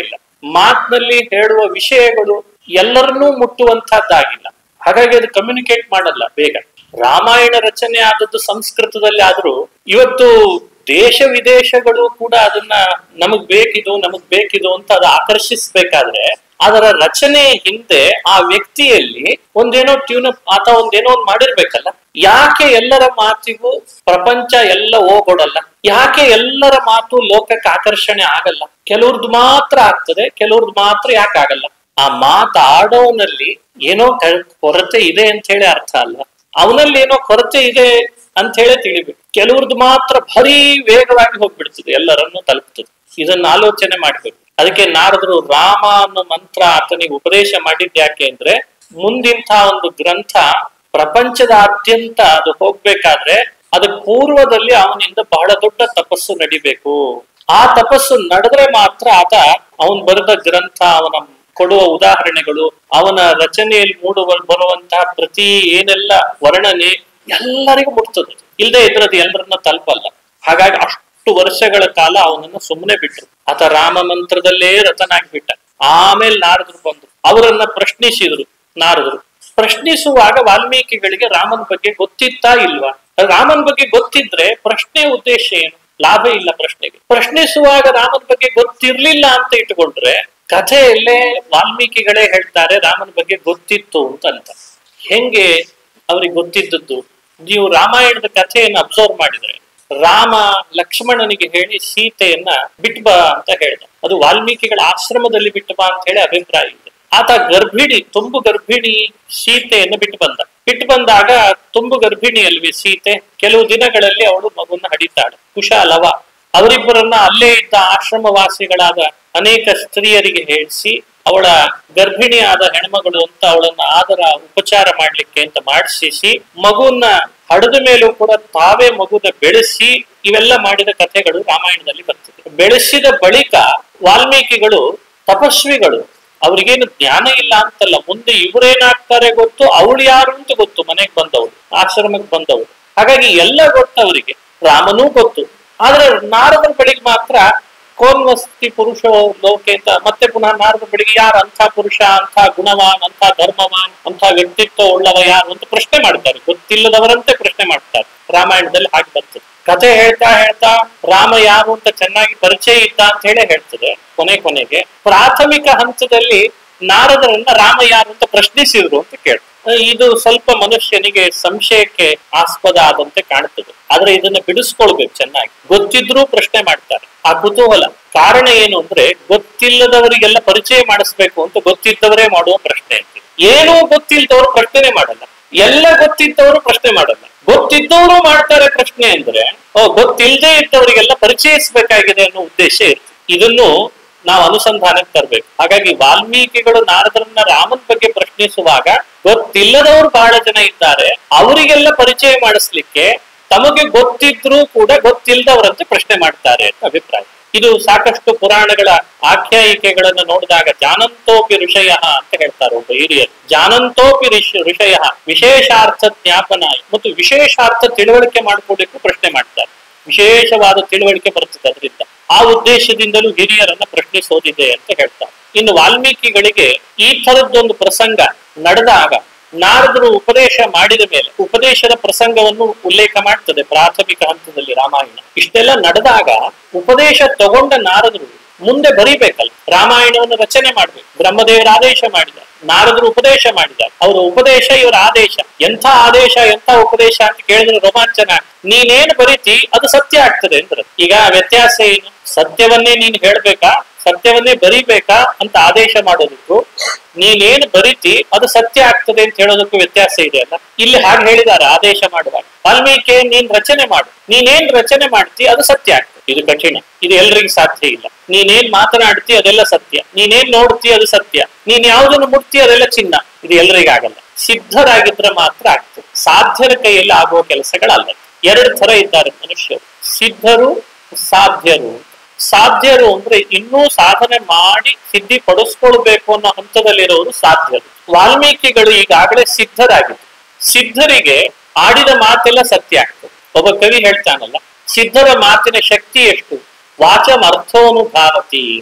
ಮಾತಿನಲ್ಲಿ ಹೇಳುವ ವಿಷಯಗಳು ಎಲ್ಲರನ್ನೂ ಮುಟ್ಟುವಂತಹದ್ದಾಗಿಲ್ಲ. ಹಾಗಾಗಿ ಅದು ಕಮ್ಯುನಿಕೇಟ್ ಮಾಡಲ್ಲ ಬೇಗ. ರಾಮಾಯಣ ರಚನೆ ಆದದ್ದು ಸಂಸ್ಕೃತದಲ್ಲಿ ಆದ್ರೂ ಇವತ್ತು ದೇಶ ವಿದೇಶಗಳು ಕೂಡ ಅದನ್ನ ನಮಗ್ ಬೇಕಿದು ನಮಗ್ ಬೇಕಿದು ಅಂತ ಅದು ಆಕರ್ಷಿಸ್ಬೇಕಾದ್ರೆ ಅದರ ರಚನೆ ಹಿಂದೆ ಆ ವ್ಯಕ್ತಿಯಲ್ಲಿ ಒಂದೇನೋ ಟ್ಯೂನ್ ಅಪ್ ಅಥವಾ ಒಂದೇನೋ ಒಂದ್ ಮಾಡಿರ್ಬೇಕಲ್ಲ. ಯಾಕೆ ಎಲ್ಲರ ಮಾತಿಗೂ ಪ್ರಪಂಚ ಎಲ್ಲ ಹೋಗೊಡಲ್ಲ? ಯಾಕೆ ಎಲ್ಲರ ಮಾತು ಲೋಕಕ್ಕೆ ಆಕರ್ಷಣೆ ಆಗಲ್ಲ? ಕೆಲವ್ರದ್ದು ಮಾತ್ರ ಆಗ್ತದೆ, ಕೆಲವ್ರದ್ದು ಮಾತ್ರ ಯಾಕೆ ಆಗಲ್ಲ? ಆ ಮಾತಾಡೋನಲ್ಲಿ ಏನೋ ಕೊರತೆ ಇದೆ ಅಂತ ಹೇಳಿ ಅರ್ಥ ಅಲ್ಲ, ಅವನಲ್ಲಿ ಏನೋ ಕೊರತೆ ಇದೆ ಅಂತ ಹೇಳಿ ತಿಳಿಬೇಕು. ಕೆಲವ್ರದ್ದು ಮಾತ್ರ ಭಾರಿ ವೇಗವಾಗಿ ಹೋಗ್ಬಿಡ್ತದೆ, ಎಲ್ಲರನ್ನು ತಲುಪ್ತದೆ. ಇದನ್ನ ಆಲೋಚನೆ ಮಾಡ್ಬೇಕು. ಅದಕ್ಕೆ ನಾರದರು ರಾಮ ಅನ್ನೋ ಮಂತ್ರ ಆತನಿಗೆ ಉಪದೇಶ ಮಾಡಿದ್ ಯಾಕೆ ಅಂದ್ರೆ ಮುಂದಿಂಥ ಒಂದು ಗ್ರಂಥ ಪ್ರಪಂಚದಾದ್ಯಂತ ಅದು ಹೋಗ್ಬೇಕಾದ್ರೆ ಅದಕ್ಕೆ ಪೂರ್ವದಲ್ಲಿ ಅವನಿಂದ ಬಹಳ ದೊಡ್ಡ ತಪಸ್ಸು ನಡಿಬೇಕು. ಆ ತಪಸ್ಸು ನಡೆದ್ರೆ ಮಾತ್ರ ಆತ ಅವನ್ ಬರೆದ ಗ್ರಂಥ, ಅವನ ಕೊಡುವ ಉದಾಹರಣೆಗಳು, ಅವನ ರಚನೆಯಲ್ಲಿ ಮೂಡುವ ಬರುವಂತಹ ಪ್ರತಿ ಏನೆಲ್ಲ ವರ್ಣನೆ ಎಲ್ಲರಿಗೂ ಮುಟ್ತದೆ. ಇಲ್ಲದೆ ಇದ್ರದ್ದು ಎಲ್ಲರನ್ನ ತಲುಪಲ್ಲ. ಹಾಗಾಗಿ ಅಷ್ಟು ವರ್ಷಗಳ ಕಾಲ ಅವನನ್ನು ಸುಮ್ಮನೆ ಬಿಟ್ರು. ಆತ ರಾಮ ಮಂತ್ರದಲ್ಲೇ ರತನಾಗ್ಬಿಟ್ಟ. ಆಮೇಲೆ ನಾರದರು ಬಂದ್ರು, ಅವರನ್ನ ಪ್ರಶ್ನಿಸಿದ್ರು. ನಾರದರು ಪ್ರಶ್ನಿಸುವಾಗ ವಾಲ್ಮೀಕಿಗಳಿಗೆ ರಾಮನ ಬಗ್ಗೆ ಗೊತ್ತಿತ್ತಾ ಇಲ್ವಾ? ರಾಮನ ಬಗ್ಗೆ ಗೊತ್ತಿದ್ರೆ ಪ್ರಶ್ನೆ ಉದ್ದೇಶ ಏನು? ಲಾಭ ಇಲ್ಲ ಪ್ರಶ್ನೆಗೆ. ಪ್ರಶ್ನಿಸುವಾಗ ರಾಮನ ಬಗ್ಗೆ ಗೊತ್ತಿರ್ಲಿಲ್ಲ ಅಂತ ಇಟ್ಕೊಂಡ್ರೆ ಕಥೆಯಲ್ಲೇ ವಾಲ್ಮೀಕಿಗಳೇ ಹೇಳ್ತಾರೆ ರಾಮನ ಬಗ್ಗೆ ಗೊತ್ತಿತ್ತು ಅಂತ. ಹೆಂಗೆ ಅವ್ರಿಗೆ ಗೊತ್ತಿದ್ದದ್ದು? ನೀವು ರಾಮಾಯಣದ ಕಥೆಯನ್ನು ಅಬ್ಸರ್ವ್ ಮಾಡಿದ್ರೆ ರಾಮ ಲಕ್ಷ್ಮಣನಿಗೆ ಹೇಳಿ ಸೀತೆಯನ್ನ ಬಿಟ್ಬಾ ಅಂತ ಹೇಳ್ದ. ಅದು ವಾಲ್ಮೀಕಿಗಳ ಆಶ್ರಮದಲ್ಲಿ ಬಿಟ್ಬಾ ಅಂತ ಹೇಳಿ ಅಭಿಪ್ರಾಯ ಇದೆ. ಆತ ಗರ್ಭಿಣಿ, ತುಂಬು ಗರ್ಭಿಣಿ ಸೀತೆಯನ್ನು ಬಿಟ್ಟು ಬಂದ. ಬಿಟ್ಟು ಬಂದಾಗ ತುಂಬು ಗರ್ಭಿಣಿ ಅಲ್ವಿ ಸೀತೆ, ಕೆಲವು ದಿನಗಳಲ್ಲಿ ಅವಳು ಮಗುವನ್ನ ಹಡಿತಾಳೆ. ಕುಶಾಲವ ಅವರಿಬ್ಬರನ್ನ ಅಲ್ಲೇ ಇದ್ದ ಆಶ್ರಮವಾಸಿಗಳಾದ ಅನೇಕ ಸ್ತ್ರೀಯರಿಗೆ ಹೇಳಿಸಿ ಅವಳ ಗರ್ಭಿಣಿಯಾದ ಹೆಣ್ಮಗಳು ಅಂತ ಅವಳನ್ನ ಆದರ ಉಪಚಾರ ಮಾಡ್ಲಿಕ್ಕೆ ಅಂತ ಮಾಡಿಸಿ ಮಗುವನ್ನ ಹಡದ ಮೇಲೂ ಕೂಡ ತಾವೇ ಮಗುನ ಬೆಳೆಸಿ ಇವೆಲ್ಲ ಮಾಡಿದ ಕಥೆಗಳು ರಾಮಾಯಣದಲ್ಲಿ ಬರ್ತದೆ. ಬೆಳೆಸಿದ ಬಳಿಕ ವಾಲ್ಮೀಕಿಗಳು ತಪಸ್ವಿಗಳು, ಅವ್ರಿಗೇನು ಜ್ಞಾನ ಇಲ್ಲ ಅಂತಲ್ಲ, ಮುಂದೆ ಇವರೇನಾಗ್ತಾರೆ ಗೊತ್ತು, ಅವಳು ಯಾರು ಅಂತ ಗೊತ್ತು, ಮನೆಗೆ ಬಂದವಳು, ಆಶ್ರಮಕ್ಕೆ ಬಂದವಳು. ಹಾಗಾಗಿ ಎಲ್ಲ ಗೊತ್ತು ಅವರಿಗೆ, ರಾಮನೂ ಗೊತ್ತು. ಆದ್ರೆ ನಾರದರ ಬಳಿಗೆ ಮಾತ್ರ ಕೋನ್ವಸ್ತಿ ಪುರುಷ ಲೋಕೆ ಅಂತ ಮತ್ತೆ ಪುನಃ ನಾರದ ಬಳಿಗೆ ಯಾರು ಅಂಥ ಪುರುಷ, ಅಂಥ ಗುಣವಾನ್, ಅಂಥ ಧರ್ಮವಾನ್, ಅಂಥ ವ್ಯಕ್ತಿತ್ವ ಉಳ್ಳವ ಯಾರು ಅಂತ ಪ್ರಶ್ನೆ ಮಾಡ್ತಾರೆ. ಗೊತ್ತಿಲ್ಲದವರಂತೆ ಪ್ರಶ್ನೆ ಮಾಡ್ತಾರೆ. ರಾಮಾಯಣದಲ್ಲಿ ಹಾಗೆ ಬರ್ತದೆ. ಕಥೆ ಹೇಳ್ತಾ ಹೇಳ್ತಾ ರಾಮ ಯಾರು ಅಂತ ಚೆನ್ನಾಗಿ ಪರಿಚಯ ಇದ್ದ ಅಂತ ಹೇಳಿ ಹೇಳ್ತದೆ. ಕೊನೆ ಕೊನೆಗೆ ಪ್ರಾಥಮಿಕ ಹಂತದಲ್ಲಿ ನಾರದರನ್ನ ರಾಮ ಯಾರು ಅಂತ ಪ್ರಶ್ನಿಸಿದ್ರು ಅಂತ ಕೇಳ್ತಾರೆ. ಇದು ಸ್ವಲ್ಪ ಮನುಷ್ಯನಿಗೆ ಸಂಶಯಕ್ಕೆ ಆಸ್ಪದ ಆದಂತೆ ಕಾಣ್ತದೆ. ಆದ್ರೆ ಇದನ್ನ ಬಿಡಿಸ್ಕೊಳ್ಬೇಕು ಚೆನ್ನಾಗಿ. ಗೊತ್ತಿದ್ರೂ ಪ್ರಶ್ನೆ ಮಾಡ್ತಾರೆ. ಆ ಕುತೂಹಲ ಕಾರಣ ಏನು ಅಂದ್ರೆ ಗೊತ್ತಿಲ್ಲದವರಿಗೆಲ್ಲ ಪರಿಚಯ ಮಾಡಿಸ್ಬೇಕು ಅಂತ ಗೊತ್ತಿದ್ದವರೇ ಮಾಡುವ ಪ್ರಶ್ನೆ ಅಂತ. ಏನೂ ಗೊತ್ತಿಲ್ಲದವರು ಪ್ರಶ್ನೆ ಮಾಡಲ್ಲ, ಎಲ್ಲ ಗೊತ್ತಿದ್ದವರು ಪ್ರಶ್ನೆ ಮಾಡಲ್ಲ. ಗೊತ್ತಿದ್ದವರು ಮಾಡ್ತಾರೆ ಪ್ರಶ್ನೆ ಅಂದ್ರೆ ಓ ಗೊತ್ತಿಲ್ಲದೆ ಇದ್ದವರಿಗೆಲ್ಲ ಪರಿಚಯಿಸಬೇಕಾಗಿದೆ ಅನ್ನೋ ಉದ್ದೇಶ ಇರ್ತದೆ. ಇದನ್ನು ನಾವು ಅನುಸಂಧಾನಕ್ಕೆ ತರಬೇಕು. ಹಾಗಾಗಿ ವಾಲ್ಮೀಕಿಗಳು ನಾರದರನ್ನ ರಾಮನ ಬಗ್ಗೆ ಪ್ರಶ್ನಿಸುವಾಗ ಗೊತ್ತಿಲ್ಲದವರು ಬಹಳ ಜನ ಇದ್ದಾರೆ, ಅವರಿಗೆಲ್ಲ ಪರಿಚಯ ಮಾಡಿಸ್ಲಿಕ್ಕೆ ತಮಗೆ ಗೊತ್ತಿದ್ರೂ ಕೂಡ ಗೊತ್ತಿಲ್ಲದವರಂತೆ ಪ್ರಶ್ನೆ ಮಾಡ್ತಾರೆ ಅಂತ ಅಭಿಪ್ರಾಯ. ಇದು ಸಾಕಷ್ಟು ಪುರಾಣಗಳ ಆಖ್ಯಾಯಿಕೆಗಳನ್ನು ನೋಡಿದಾಗ ಜಾನಂತೋಪಿ ಋಷಯ ಅಂತ ಹೇಳ್ತಾರೆ ಒಬ್ಬ ಹಿರಿಯರು. ಜಾನಂತೋಪಿ ಋಷಯ ವಿಶೇಷಾರ್ಥ ಜ್ಞಾಪನ ಮತ್ತು ವಿಶೇಷಾರ್ಥ ತಿಳುವಳಿಕೆ ಮಾಡ್ಕೊಡಲಿಕ್ಕೂ ಪ್ರಶ್ನೆ ಮಾಡ್ತಾರೆ. ವಿಶೇಷವಾದ ತಿಳುವಳಿಕೆ ಬರ್ತದೆ ಅದರಿಂದ. ಆ ಉದ್ದೇಶದಿಂದಲೂ ಹಿರಿಯರನ್ನ ಪ್ರಶ್ನಿಸೋದಿದೆ ಅಂತ ಹೇಳ್ತಾರೆ. ಇನ್ನು ವಾಲ್ಮೀಕಿಗಳಿಗೆ ಈ ಥರದ್ದೊಂದು ಪ್ರಸಂಗ ನಡೆದಾಗ ನಾರದರು ಉಪದೇಶ ಮಾಡಿದ ಮೇಲೆ ಉಪದೇಶದ ಪ್ರಸಂಗವನ್ನು ಉಲ್ಲೇಖ ಮಾಡ್ತದೆ ಪ್ರಾಥಮಿಕ ಹಂತದಲ್ಲಿ ರಾಮಾಯಣ. ಇಷ್ಟೆಲ್ಲ ನಡೆದಾಗ ಉಪದೇಶ ತಗೊಂಡ ನಾರದರು ಮುಂದೆ ಬರೀಬೇಕಲ್ಲ, ರಾಮಾಯಣವನ್ನು ರಚನೆ ಮಾಡ್ಬೇಕು. ಬ್ರಹ್ಮದೇವರ ಆದೇಶ ಮಾಡಿದ, ನಾರದರು ಉಪದೇಶ ಮಾಡಿದ, ಅವರ ಉಪದೇಶ ಇವರ ಆದೇಶ. ಎಂಥ ಆದೇಶ ಎಂಥ ಉಪದೇಶ ಅಂತ ಕೇಳಿದ್ರೆ ರೋಮಾಂಚನ. ನೀನೇನು ಬರೀತಿ ಅದು ಸತ್ಯ ಆಗ್ತದೆ ಅಂದ್ರೆ. ಈಗ ವ್ಯತ್ಯಾಸ ಏನು? ಸತ್ಯವನ್ನೇ ನೀನ್ ಹೇಳ್ಬೇಕಾ, ಸತ್ಯವನ್ನೇ ಬರೀಬೇಕಾ ಅಂತ ಆದೇಶ ಮಾಡೋದಕ್ಕೂ ನೀನೇನು ಬರೀತಿ ಅದು ಸತ್ಯ ಆಗ್ತದೆ ಅಂತ ಹೇಳೋದಕ್ಕೂ ವ್ಯತ್ಯಾಸ ಇದೆ ಅಲ್ಲ. ಇಲ್ಲಿ ಹಾಗೆ ಹೇಳಿದ್ದಾರೆ ಆದೇಶ ಮಾಡುವಾಗ. ವಾಲ್ಮೀಕಿ ನೀನ್ ರಚನೆ ಮಾಡು, ನೀನೇನ್ ರಚನೆ ಮಾಡ್ತಿ ಅದು ಸತ್ಯ ಆಗ್ತದೆ. ಇದು ಕಠಿಣ, ಇದು ಎಲ್ರಿಗೂ ಸಾಧ್ಯ ಇಲ್ಲ. ನೀನೇನ್ ಮಾತನಾಡ್ತಿ ಅದೆಲ್ಲ ಸತ್ಯ, ನೀನೇನ್ ನೋಡ್ತಿ ಅದು ಸತ್ಯ, ನೀನ್ ಯಾವ್ದನ್ನು ಮುಟ್ತಿ ಅದೆಲ್ಲ ಚಿನ್ನ. ಇದು ಎಲ್ರಿಗಾಗಲ್ಲ. ಸಿದ್ಧರಾಗಿದ್ರೆ ಮಾತ್ರ ಆಗ್ತದೆ. ಸಾಧ್ಯರ ಕೈಯಲ್ಲಿ ಆಗುವ ಕೆಲಸಗಳಲ್ಲ. ಎರಡು ತರ ಇದ್ದಾರೆ ಮನುಷ್ಯರು, ಸಿದ್ಧರು ಸಾಧ್ಯರು. ಸಾಧ್ಯರು ಅಂದ್ರೆ ಇನ್ನೂ ಸಾಧನೆ ಮಾಡಿ ಸಿದ್ಧಿ ಪಡಿಸ್ಕೊಳ್ಬೇಕು ಅನ್ನೋ ಹಂತದಲ್ಲಿರೋರು ಸಾಧ್ಯರು. ವಾಲ್ಮೀಕಿಗಳು ಈಗಾಗಲೇ ಸಿದ್ಧರಾಗಿದ್ರು. ಸಿದ್ಧರಿಗೆ ಆಡಿದ ಮಾತೆಲ್ಲ ಸತ್ಯ ಆಗ್ತದೆ. ಒಬ್ಬ ಕವಿ ಹೇಳ್ತಾನಲ್ಲ, ಸಿದ್ಧರ ಮಾತಿನ ಶಕ್ತಿ ಎಷ್ಟು, ವಾಚಂ ಅರ್ಥೋನುಭಾವತಿ ಅಂತ.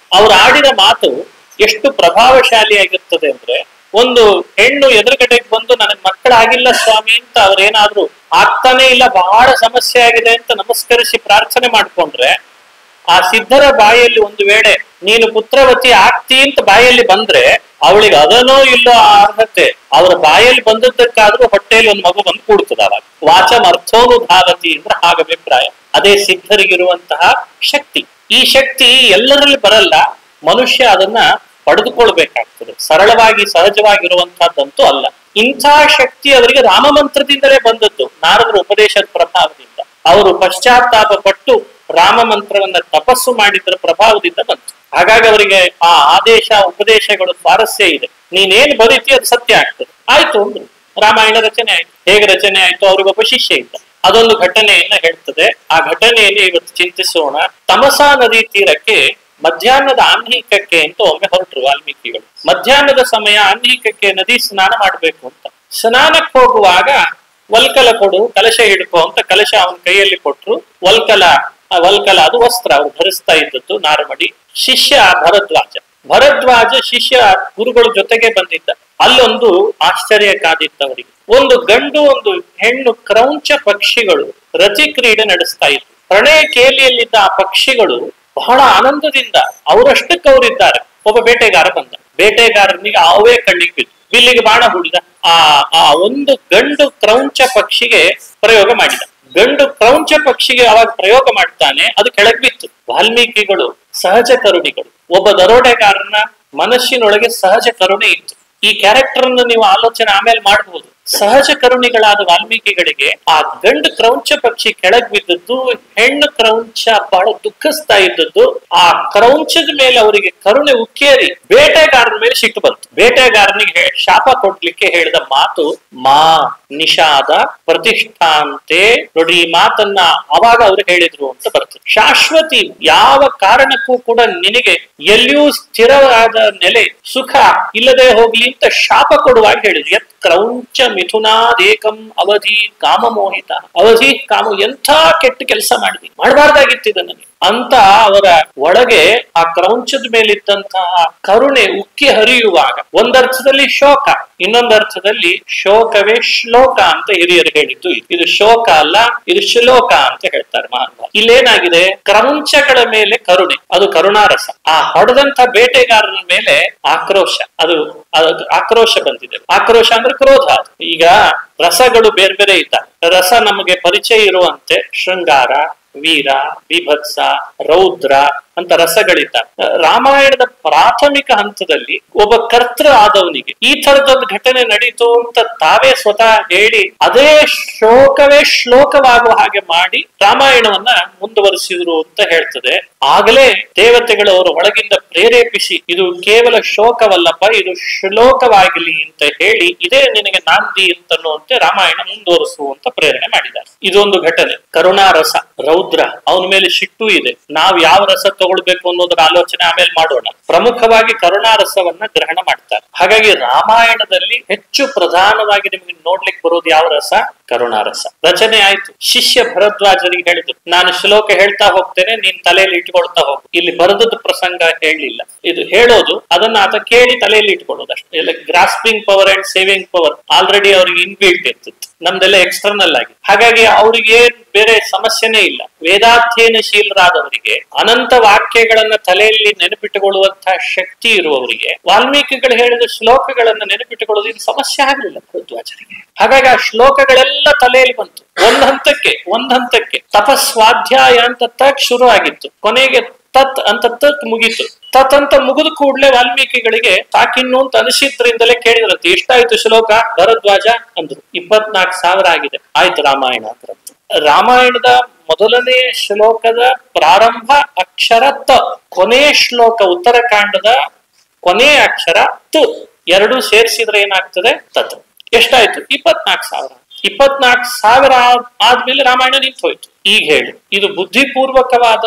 ಅವ್ರು ಆಡಿದ ಮಾತು ಎಷ್ಟು ಪ್ರಭಾವಶಾಲಿಯಾಗಿರ್ತದೆ ಅಂದ್ರೆ, ಒಂದು ಹೆಣ್ಣು ಎದುರುಗಡೆಗೆ ಬಂದು ನನಗ್ ಮಕ್ಕಳಾಗಿಲ್ಲ ಸ್ವಾಮಿ ಅಂತ ಅವ್ರೇನಾದ್ರು ಆಗ್ತಾನೆ ಇಲ್ಲ, ಬಹಳ ಸಮಸ್ಯೆ ಆಗಿದೆ ಅಂತ ನಮಸ್ಕರಿಸಿ ಪ್ರಾರ್ಥನೆ ಮಾಡ್ಕೊಂಡ್ರೆ, ಆ ಸಿದ್ಧರ ಬಾಯಲ್ಲಿ ಒಂದು ವೇಳೆ ನೀನು ಪುತ್ರವತಿ ಆಗ್ತಿ ಅಂತ ಬಾಯಲ್ಲಿ ಬಂದ್ರೆ ಅವಳಿಗೆ ಅದನ್ನೋ ಇಲ್ಲೋ ಆ ಅರ್ಹತೆ ಅವರ ಬಾಯಲ್ಲಿ ಬಂದದ್ದಕ್ಕಾದ್ರೂ ಹೊಟ್ಟೆಯಲ್ಲಿ ಒಂದು ಮಗು ಬಂದು ಕೂಡ್ತದ. ಅವಾಗ ವಾಚಂ ಅರ್ಥೋನು ಧಾವತಿ ಅಂದ್ರೆ ಹಾಗ ಅಭಿಪ್ರಾಯ. ಅದೇ ಸಿದ್ಧರಿಗಿರುವಂತಹ ಶಕ್ತಿ. ಈ ಶಕ್ತಿ ಎಲ್ಲರಲ್ಲಿ ಬರಲ್ಲ, ಮನುಷ್ಯ ಅದನ್ನ ಪಡೆದುಕೊಳ್ಬೇಕಾಗ್ತದೆ. ಸರಳವಾಗಿ ಸಹಜವಾಗಿರುವಂತಹದ್ದಂತೂ ಅಲ್ಲ. ಇಂಥ ಶಕ್ತಿ ಅವರಿಗೆ ರಾಮ ಮಂತ್ರದಿಂದಲೇ ಬಂದದ್ದು, ನಾರದರ ಉಪದೇಶದ ಪ್ರಭಾವದಿಂದ. ಅವರು ಪಶ್ಚಾತ್ತಾಪ ಪಟ್ಟು ರಾಮ ಮಂತ್ರವನ್ನ ತಪಸ್ಸು ಮಾಡಿದ್ರ ಪ್ರಭಾವದಿಂದ ಬಂತು. ಹಾಗಾಗಿ ಅವರಿಗೆ ಆ ಆದೇಶ ಉಪದೇಶಗಳು ಸ್ವಾರಸ್ಯ ಇದೆ. ನೀನೇನ್ ಬರೀತಿ ಅದು ಸತ್ಯ ಆಗ್ತದೆ. ಆಯ್ತು ಅಂದ್ರು. ರಾಮಾಯಣ ರಚನೆ ಆಯ್ತು. ಹೇಗೆ ರಚನೆ ಆಯ್ತು? ಅವ್ರಿಗೊಬ್ಬ ಶಿಷ್ಯ ಇದ್ದ. ಅದೊಂದು ಘಟನೆಯನ್ನ ಹೇಳ್ತದೆ. ಆ ಘಟನೆಯಲ್ಲಿ ಇವತ್ತು ಚಿಂತಿಸೋಣ. ತಮಸಾ ನದಿ ತೀರಕ್ಕೆ ಮಧ್ಯಾಹ್ನದ ಆನ್ಹೀಕಕ್ಕೆ ಅಂತ ಒಮ್ಮೆ ಹೊರಟರು ವಾಲ್ಮೀಕಿಗಳು. ಮಧ್ಯಾಹ್ನದ ಸಮಯ ಆನ್ಹೀಕಕ್ಕೆ ನದಿ ಸ್ನಾನ ಮಾಡ್ಬೇಕು ಅಂತ. ಸ್ನಾನಕ್ಕೆ ಹೋಗುವಾಗ ವಲ್ಕಲ ಕೊಡು, ಕಲಶ ಹಿಡ್ಕೋ ಅಂತ ಕಲಶ ಅವನ ಕೈಯಲ್ಲಿ ಕೊಟ್ರು. ವಲ್ಕಲ ವಲ್ಕಲ ಅದು ವಸ್ತ್ರ ಅವ್ರು ಧರಿಸ್ತಾ ಇದ್ದದ್ದು, ನಾರಮಡಿ. ಶಿಷ್ಯ ಭರದ್ವಾಜ ಭರದ್ವಾಜ ಶಿಷ್ಯ ಗುರುಗಳ ಜೊತೆಗೆ ಬಂದಿದ್ದ. ಅಲ್ಲೊಂದು ಆಶ್ಚರ್ಯ ಕಾದಿತ್ತವರಿಗೆ. ಒಂದು ಗಂಡು ಒಂದು ಹೆಣ್ಣು ಕ್ರೌಂಚ ಪಕ್ಷಿಗಳು ರತಿ ಕ್ರೀಡೆ ನಡೆಸ್ತಾ ಇತ್ತು. ಪ್ರಣಯ ಕೇಲಿಯಲ್ಲಿದ್ದ ಆ ಪಕ್ಷಿಗಳು ಬಹಳ ಆನಂದದಿಂದ ಅವರಷ್ಟಕ್ಕೆ ಅವರಿದ್ದಾರೆ. ಒಬ್ಬ ಬೇಟೆಗಾರ ಬಂದ. ಬೇಟೆಗಾರನಿಗೆ ಅವೇ ಕಣ್ಣಿಗೆ ಬಿದ್ದು ಬಿಲ್ಲಿಗೆ ಬಾಣ ಹೂಡಿದ. ಆ ಆ ಒಂದು ಗಂಡು ಕ್ರೌಂಚ ಪಕ್ಷಿಗೆ ಪ್ರಯೋಗ ಮಾಡಿದ. ಗಂಡು ಕ್ರೌಂಚ ಪಕ್ಷಿಗೆ ಅವಾಗ ಪ್ರಯೋಗ ಮಾಡ್ತಾನೆ, ಅದು ಕೆಳಗೆ ಬಿತ್ತು. ವಾಲ್ಮೀಕಿಗಳು ಸಹಜ ಕರುಣಿಗಳು. ಒಬ್ಬ ದರೋಡೆಗಾರನ ಮನಸ್ಸಿನೊಳಗೆ ಸಹಜ ಕರುಣೆ ಇತ್ತು. ಈ ಕ್ಯಾರೆಕ್ಟರ್ ಅನ್ನು ನೀವು ಆಲೋಚನೆ ಆಮೇಲೆ ಮಾಡಬಹುದು. ಸಹಜ ಕರುಣಿಗಳಾದ ವಾಲ್ಮೀಕಿಗಳಿಗೆ ಆ ಗಂಡು ಕ್ರೌಂಚ ಪಕ್ಷಿ ಕೆಳಗ್ ಬಿದ್ದದ್ದು, ಹೆಣ್ಣು ಕ್ರೌಂಚ ಬಹಳ ದುಃಖಿಸ್ತಾ ಇದ್ದದ್ದು, ಆ ಕ್ರೌಂಚದ ಮೇಲೆ ಅವರಿಗೆ ಕರುಣೆ ಉಕ್ಕೇರಿ ಬೇಟೆಗಾರನ ಮೇಲೆ ಸಿಟ್ಟು ಬಂತು. ಬೇಟೆಗಾರನಿಗೆ ಶಾಪ ಕೊಡ್ಲಿಕ್ಕೆ ಹೇಳಿದ ಮಾತು ಮಾ ನಿಷಾದ ಪ್ರತಿಷ್ಠಾಂತೆ. ನೋಡಿ, ಈ ಮಾತನ್ನ ಅವಾಗ ಅವ್ರು ಹೇಳಿದ್ರು ಅಂತ ಬರ್ತದೆ. ಶಾಶ್ವತಿ, ಯಾವ ಕಾರಣಕ್ಕೂ ಕೂಡ ನಿನಗೆ ಎಲ್ಲಿಯೂ ಸ್ಥಿರವಾದ ನೆಲೆ ಸುಖ ಇಲ್ಲದೆ ಹೋಗ್ಲಿ ಅಂತ ಶಾಪ ಕೊಡುವಾಗ ಹೇಳಿದ್ರು. ಯತ್ ಕ್ರೌಂಚ ಮಿಥುನಾದೇಕಂ ಅವಧಿ ಕಾಮ ಮೋಹಿತ. ಅವಧಿ ಕಾಮ, ಎಂಥ ಕೆಟ್ಟ ಕೆಲಸ ಮಾಡಿದ್ವಿ, ಮಾಡಬಾರ್ದಾಗಿತ್ತು ಇದನ್ನು ಅಂತ ಅವರ ಒಳಗೆ ಆ ಕ್ರೌಂಚದ ಮೇಲಿದ್ದಂತಹ ಕರುಣೆ ಉಕ್ಕಿ ಹರಿಯುವಾಗ ಒಂದರ್ಥದಲ್ಲಿ ಶೋಕ, ಇನ್ನೊಂದರ್ಥದಲ್ಲಿ ಶೋಕವೇ ಶ್ಲೋಕ ಅಂತ ಹಿರಿಯರು ಹೇಳಿದ್ದು. ಇದು ಶೋಕ ಅಲ್ಲ, ಇದು ಶ್ಲೋಕ ಅಂತ ಹೇಳ್ತಾರೆ ಮಹಾನುಭಾವ. ಇಲ್ಲೇನಾಗಿದೆ, ಕ್ರೌಂಚಗಳ ಮೇಲೆ ಕರುಣೆ, ಅದು ಕರುಣಾರಸ. ಆ ಹೊಡೆದಂತ ಬೇಟೆಗಾರನ ಮೇಲೆ ಆಕ್ರೋಶ, ಅದು ಆಕ್ರೋಶ ಬಂದಿದೆ. ಆಕ್ರೋಶ ಅಂದ್ರೆ ಕ್ರೋಧ. ಈಗ ರಸಗಳು ಬೇರೆ ಬೇರೆ ಇದ್ದ. ರಸ ನಮಗೆ ಪರಿಚಯ ಇರುವಂತೆ ಶೃಂಗಾರ, ವೀರ, ವಿಭತ್ಸ, ರೌದ್ರ ಅಂತ ರಸಗಳಿದ್ದಾರೆ. ರಾಮಾಯಣದ ಪ್ರಾಥಮಿಕ ಹಂತದಲ್ಲಿ ಒಬ್ಬ ಕರ್ತೃ ಆದವನಿಗೆ ಈ ತರದೊಂದು ಘಟನೆ ನಡೀತು ಅಂತ ತಾವೇ ಸ್ವತಃ ಹೇಳಿ ಅದೇ ಶೋಕವೇ ಶ್ಲೋಕವಾಗುವ ಹಾಗೆ ಮಾಡಿ ರಾಮಾಯಣವನ್ನ ಮುಂದುವರಿಸಿದ್ರು ಅಂತ ಹೇಳ್ತದೆ. ಆಗಲೇ ದೇವತೆಗಳು ಅವರ ಒಳಗಿಂದ ಪ್ರೇರೇಪಿಸಿ ಇದು ಕೇವಲ ಶೋಕವಲ್ಲಪ್ಪ, ಇದು ಶ್ಲೋಕವಾಗಲಿ ಅಂತ ಹೇಳಿ ಇದೇ ನಿನಗೆ ನಾಂದಿ ಅಂತನ್ನುವಂತೆ ರಾಮಾಯಣ ಮುಂದುವರಿಸುವಂತ ಪ್ರೇರಣೆ ಮಾಡಿದ್ದಾರೆ. ಇದೊಂದು ಘಟನೆ. ಕರುಣಾರಸ, ರೌದ್ರ, ಅವನ ಮೇಲೆ ಸಿಟ್ಟು ಇದೆ. ನಾವು ಯಾವ ರಸ ತಗೊಳ್ಬೇಕು ಅನ್ನೋದರ ಆಲೋಚನೆ ಆಮೇಲೆ ಮಾಡೋಣ. ಪ್ರಮುಖವಾಗಿ ಕರುಣಾರಸವನ್ನ ಗ್ರಹಣ ಮಾಡ್ತಾರೆ. ಹಾಗಾಗಿ ರಾಮಾಯಣದಲ್ಲಿ ಹೆಚ್ಚು ಪ್ರಧಾನವಾಗಿ ನಿಮಗೆ ನೋಡ್ಲಿಕ್ಕೆ ಬರೋದು ಯಾವ ರಸ? ಕರುಣಾರಸ. ರಚನೆ ಆಯ್ತು. ಶಿಷ್ಯ ಭರದ್ವಾಜರಿಗೆ ಹೇಳಿದ್ರು, ನಾನು ಶ್ಲೋಕ ಹೇಳ್ತಾ ಹೋಗ್ತೇನೆ, ನೀನ್ ತಲೆಯಲ್ಲಿ ಇಟ್ಕೊಳ್ತಾ ಹೋಗು. ಇಲ್ಲಿ ಬರೆದದ್ದು ಪ್ರಸಂಗ ಹೇಳಲಿಲ್ಲ. ಇದು ಹೇಳೋದು, ಅದನ್ನ ಆತ ಕೇಳಿ ತಲೆಯಲ್ಲಿ ಇಟ್ಕೊಳ್ಳೋದು ಅಷ್ಟೇ. ಇಲ್ಲ grasping power and saving power already ಅವ್ರಿಗೆ ಇನ್ಬಿಲ್ಟ್ ಇರ್ತಿತ್ತು, ನಮ್ದೆಲ್ಲ ಎಕ್ಸ್ಟರ್ನಲ್ ಆಗಿ. ಹಾಗಾಗಿ ಅವ್ರಿಗೆ ಬೇರೆ ಸಮಸ್ಯೆನೇ ಇಲ್ಲ. ವೇದಾಧ್ಯಯನಶೀಲರಾದವರಿಗೆ ಅನಂತ ವಾಕ್ಯಗಳನ್ನ ತಲೆಯಲ್ಲಿ ನೆನಪಿಟ್ಟುಕೊಳ್ಳುವಂತಹ ಶಕ್ತಿ ಇರುವವರಿಗೆ ವಾಲ್ಮೀಕಿಗಳು ಹೇಳಿದ ಶ್ಲೋಕಗಳನ್ನ ನೆನಪಿಟ್ಟುಕೊಳ್ಳೋದು ಇದು ಸಮಸ್ಯೆ ಆಗಲಿಲ್ಲ ಭರದ್ವಾಜರಿಗೆ. ಹಾಗಾಗಿ ಆ ಶ್ಲೋಕಗಳೆಲ್ಲ ತಲೆಯಲ್ಲಿ ಬಂತು. ಒಂದ್ ಹಂತಕ್ಕೆ ಒಂದ್ ಹಂತಕ್ಕೆ ತಪಸ್ವಾಧ್ಯಾಯ ಅಂತ ತಕ್ ಶುರು ಆಗಿತ್ತು, ಕೊನೆಗೆ ತತ್ ಅಂತ ತತ್ ಮುಗೀತು. ತತ್ ಅಂತ ಮುಗಿದ ಕೂಡಲೇ ವಾಲ್ಮೀಕಿಗಳಿಗೆ ಸಾಕಿನ್ನು ಅಂತ ಅನಿಸಿದ್ರಿಂದಲೇ ಕೇಳಿದ್ರಂತೆ, ಎಷ್ಟಾಯ್ತು ಶ್ಲೋಕ ಭರದ್ವಾಜ ಅಂದ್ರು. ಇಪ್ಪತ್ನಾಲ್ಕು ಸಾವಿರ ಆಗಿದೆ. ಆಯ್ತು ರಾಮಾಯಣ ಅಂತ. ರಾಮಾಯಣದ ಮೊದಲನೇ ಶ್ಲೋಕದ ಪ್ರಾರಂಭ ಅಕ್ಷರ ತ, ಕೊನೆಯ ಶ್ಲೋಕ ಉತ್ತರಕಾಂಡದ ಕೊನೆಯ ಅಕ್ಷರ ತು, ಎರಡು ಸೇರಿಸಿದ್ರೆ ಏನಾಗ್ತದೆ? ತತ್. ಎಷ್ಟಾಯ್ತು? ಇಪ್ಪತ್ನಾಲ್ಕು ಸಾವಿರ. ಇಪ್ಪತ್ನಾಲ್ಕು ಸಾವಿರ ಆದ್ಮೇಲೆ ರಾಮಾಯಣ ನಿಂತು ಹೋಯ್ತು. ಈಗ ಹೇಳಿ, ಇದು ಬುದ್ಧಿಪೂರ್ವಕವಾದ